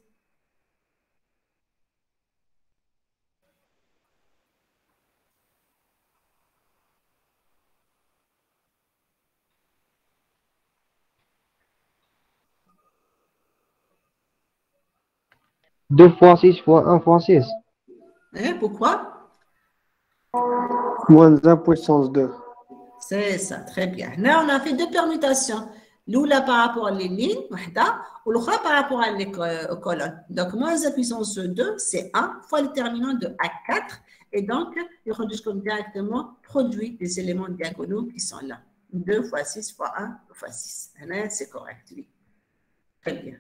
deux fois six fois un fois six. Eh, pourquoi? Moins un puissance deux. C'est ça, très bien. Là, on a fait deux permutations. L'oula par rapport à les lignes, ou l'autre par rapport à les colonnes. Donc, moins un puissance deux, c'est un fois le déterminant de A quatre. Et donc, il reduit comme directement produit des éléments diagonaux qui sont là. deux fois six fois un fois six. Là, c'est correct, oui. Très bien.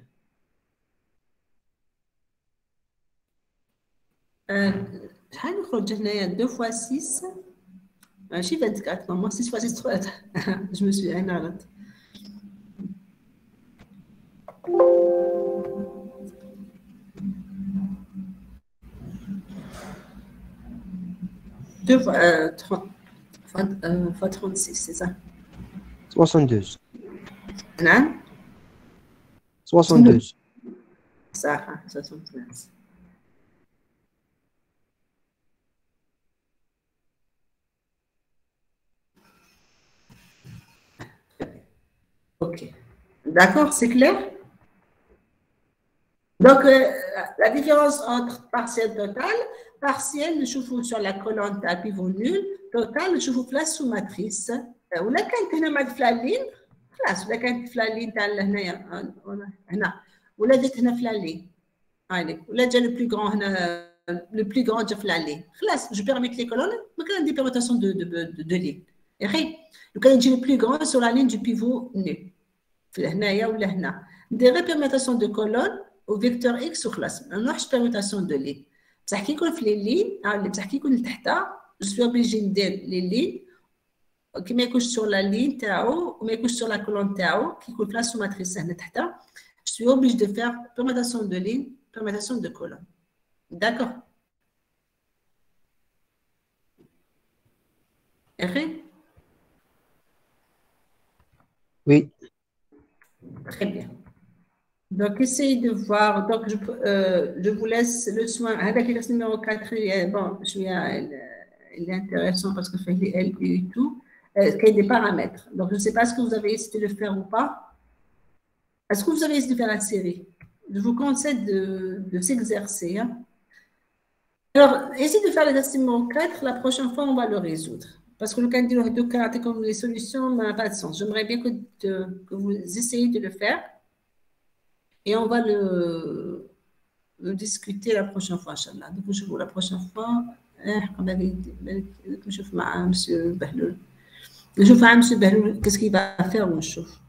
Euh, deux fois six. Je suis vingt-quatre. Moi, six fois six, je me suis énervée. deux fois, euh, trente, euh, fois trente-six, c'est ça? soixante-deux. Non? soixante-deux. Ça, soixante-douze. Ok. D'accord, c'est clair? Donc, euh, la différence entre partiel total, partiel, je vous sur la colonne à pivot nul, total, je vous place sous matrice. Ou là, quand tu as la ligne, classe, ou là, quand tu as la ligne, tu as là, ou là, tu as la ligne. Allez, ou là, j'ai le plus grand, le plus grand, j'ai la ligne. Classe, je permets que les colonnes, mais quand des permutations de, de, de, de ligne. Et quand j'ai le plus grand sur la ligne du pivot nul. Là, ou là, des permutations de colonnes, au vecteur X وخلاص ما نروحش permutation de ligne بصح كي يكون في لي لين اللي بصح كي يكون لتحتها جو سوي اوبليجي ندير لي لين كي ما يكونش سور لا لين تاعو وما يكونش سور لا كولون تاعو كي يكون بلاصو ماتريس هنا تحتها جو سوي اوبليجي دو فير permutation de ligne permutation de colonne d'accord Eric Oui. Très bien. Donc, essayez de voir. Donc, je, euh, je vous laisse le soin. Avec l'exercice numéro quatre, bon, je suis à, il est intéressant parce que fait les L U et tout, euh, qu'il y a des paramètres. Donc, je ne sais pas si vous avez essayé de le faire ou pas. Est-ce que vous avez essayé de faire la série? Je vous conseille de, de s'exercer. Hein. Alors, essayez de faire l'exercice numéro quatre. La prochaine fois, on va le résoudre. Parce que le cas de caractère comme les solutions n'a pas de sens. J'aimerais bien que, de, que vous essayiez de le faire. Et on va le, le discuter la prochaine fois, Inch'Allah. Donc, je vous la prochaine fois. Je vais voir M. Bahloul. Je vais voir M. Bahloul, qu'est-ce qu'il va faire, on chauffe.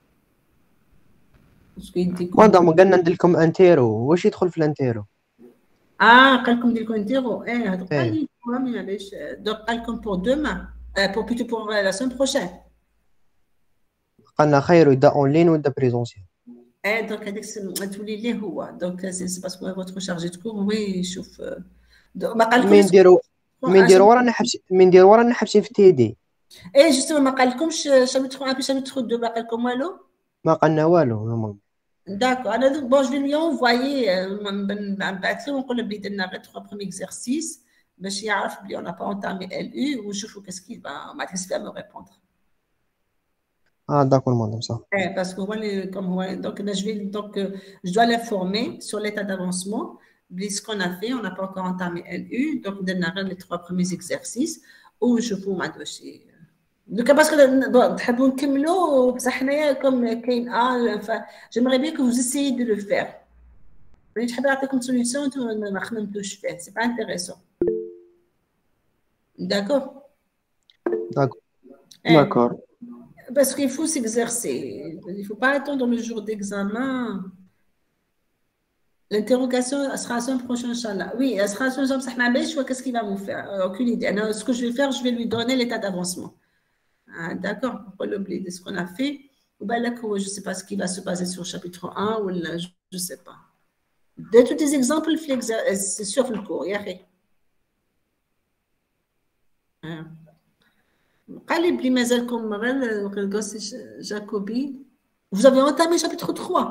مادام قلنا ندير لكم انتيرو واش يدخل في الانتيرو اه قال لكم ندير لكم انتيرو ايه هذا قال لي فهمني علاش دوك قال لكم بور دوما بور بيتو بور لا سيم بروشين قالنا خير يبدا اون لين ويبدا بريزونسيال ايه دونك هذاك تولي ليه هو دونك سي باسكو فوتر شارجي دو كور وي شوف ما قال لكمش مين نديرو مين نديرو رانا حبسي مين نديرو رانا حبسي في تي دي ايه جوستومون ما قال لكمش شابتر واحد شابتر اثنين ما قال لكم والو ما قالنا والو نورمال D'accord. Alors, bon, je vais lui envoyer, نبعث له ونقول له بلي درنا غير trois premiers exercices باش يعرف بلي on n'a pas entamé L U ونشوفوا qu'est-ce qu'il va ما تحس me répondre. Ah d'accord madame ça. Eh, parce que moi, comme moi, donc là, je vais donc je dois l'informer sur l'état d'avancement. Ce qu'on a fait, on n'a pas encore entamé L U, donc on a les trois premiers exercices où je vous ma dossier. Donc, parce que bon, تحبوا نكملوا بصح حنايا comme كاين اه j'aimerais bien que vous essayez de le faire. Je تحب نعطيكم solution وانتم ما خممتوش فيه, c'est pas intéressant. D'accord? D'accord. Eh, D'accord. Parce qu'il faut s'exercer. Il ne faut pas attendre le jour d'examen. L'interrogation sera la semaine prochaine, Inch'Allah. Oui, elle sera la semaine prochaine. Qu'est-ce qu'il va vous faire? Aucune idée. Alors, ce que je vais faire, je vais lui donner l'état d'avancement. Ah, d'accord, pourquoi l'oublier de ce qu'on a fait? Ou bien là, je ne sais pas ce qui va se passer sur le chapitre un, ou là, je ne sais pas. De tous les exemples, c'est sur le cours. Jacobi, vous avez entamé le chapitre trois.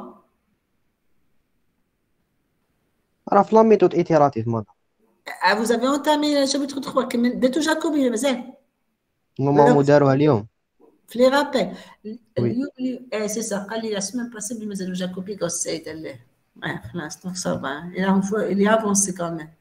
راه في لا ميثود ايتيراتيف ماذا Ah, vous avez entamé le chapitre trois. De tout Jacobi, mais ماما داروها اليوم في لي رابيل وي ايه سي سا قال لي لا سيمين باسي بلي مازالو جاكوبي قال السيد عليه اه خلاص دونك صافا il a avancé quand même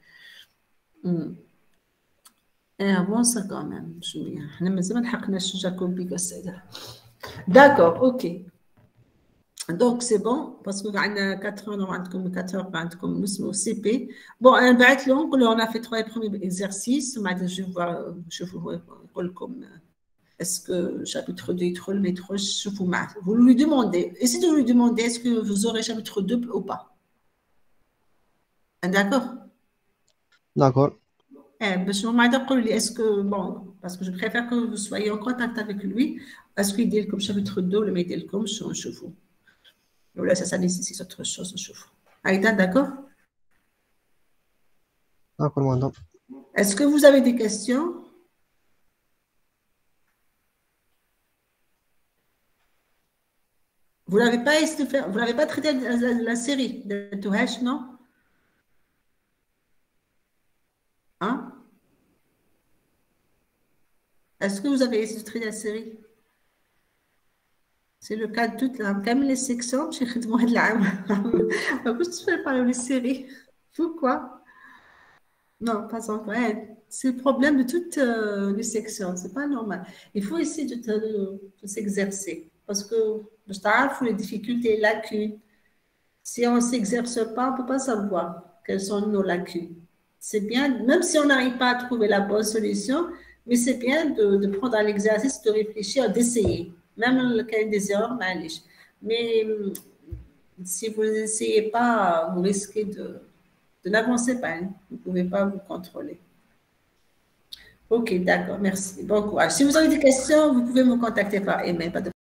ايه avancé quand même شويه حنا مازال ما لحقناش جاكوبي قال السيد داكور اوكي دونك سي بون باسكو عندنا quatre heures عندكم quatre heures عندكم اسمه سي بي بون انا بعثت لهم نقول لهم on a fait trois premiers exercices وبعد جو فوا شوفوا نقول لكم est-ce que chapitre deux est trop le métro, vous lui demandez, essayez de lui demander est-ce que vous aurez chapitre deux ou pas. D'accord? D'accord. Eh, est-ce que, bon, parce que je préfère que vous soyez en contact avec lui, est-ce qu'il dit comme chapitre deux, le métier comme je vous. Là, ça, ça nécessite autre chose, je vous. Aïda, d'accord? D'accord, madame. Est-ce que vous avez des questions? Vous n'avez pas essayé de faire, vous n'avez pas traité la, la, la série de Touhesh, non? Hein? Est-ce que vous avez essayé de traiter la série? C'est le cas de toutes la- comme les sections. J'ai fait de moi de la. Pourquoi tu fais parler les séries? Pourquoi? Non, pas encore. Ouais, c'est le problème de toutes euh, les sections. C'est pas normal. Il faut essayer de, te- de s'exercer parce que je t'arrive les difficultés, les lacunes. Si on ne s'exerce pas, on ne peut pas savoir quelles sont nos lacunes. C'est bien, même si on n'arrive pas à trouver la bonne solution, mais c'est bien de, de prendre un exercice, de réfléchir, d'essayer. Même le cas des erreurs, معليش. Mais hum, si vous n'essayez pas, vous risquez de, de n'avancer pas. Hein. Vous ne pouvez pas vous contrôler. Ok, d'accord, merci. Bon courage. Si vous avez des questions, vous pouvez me contacter par email. Pas de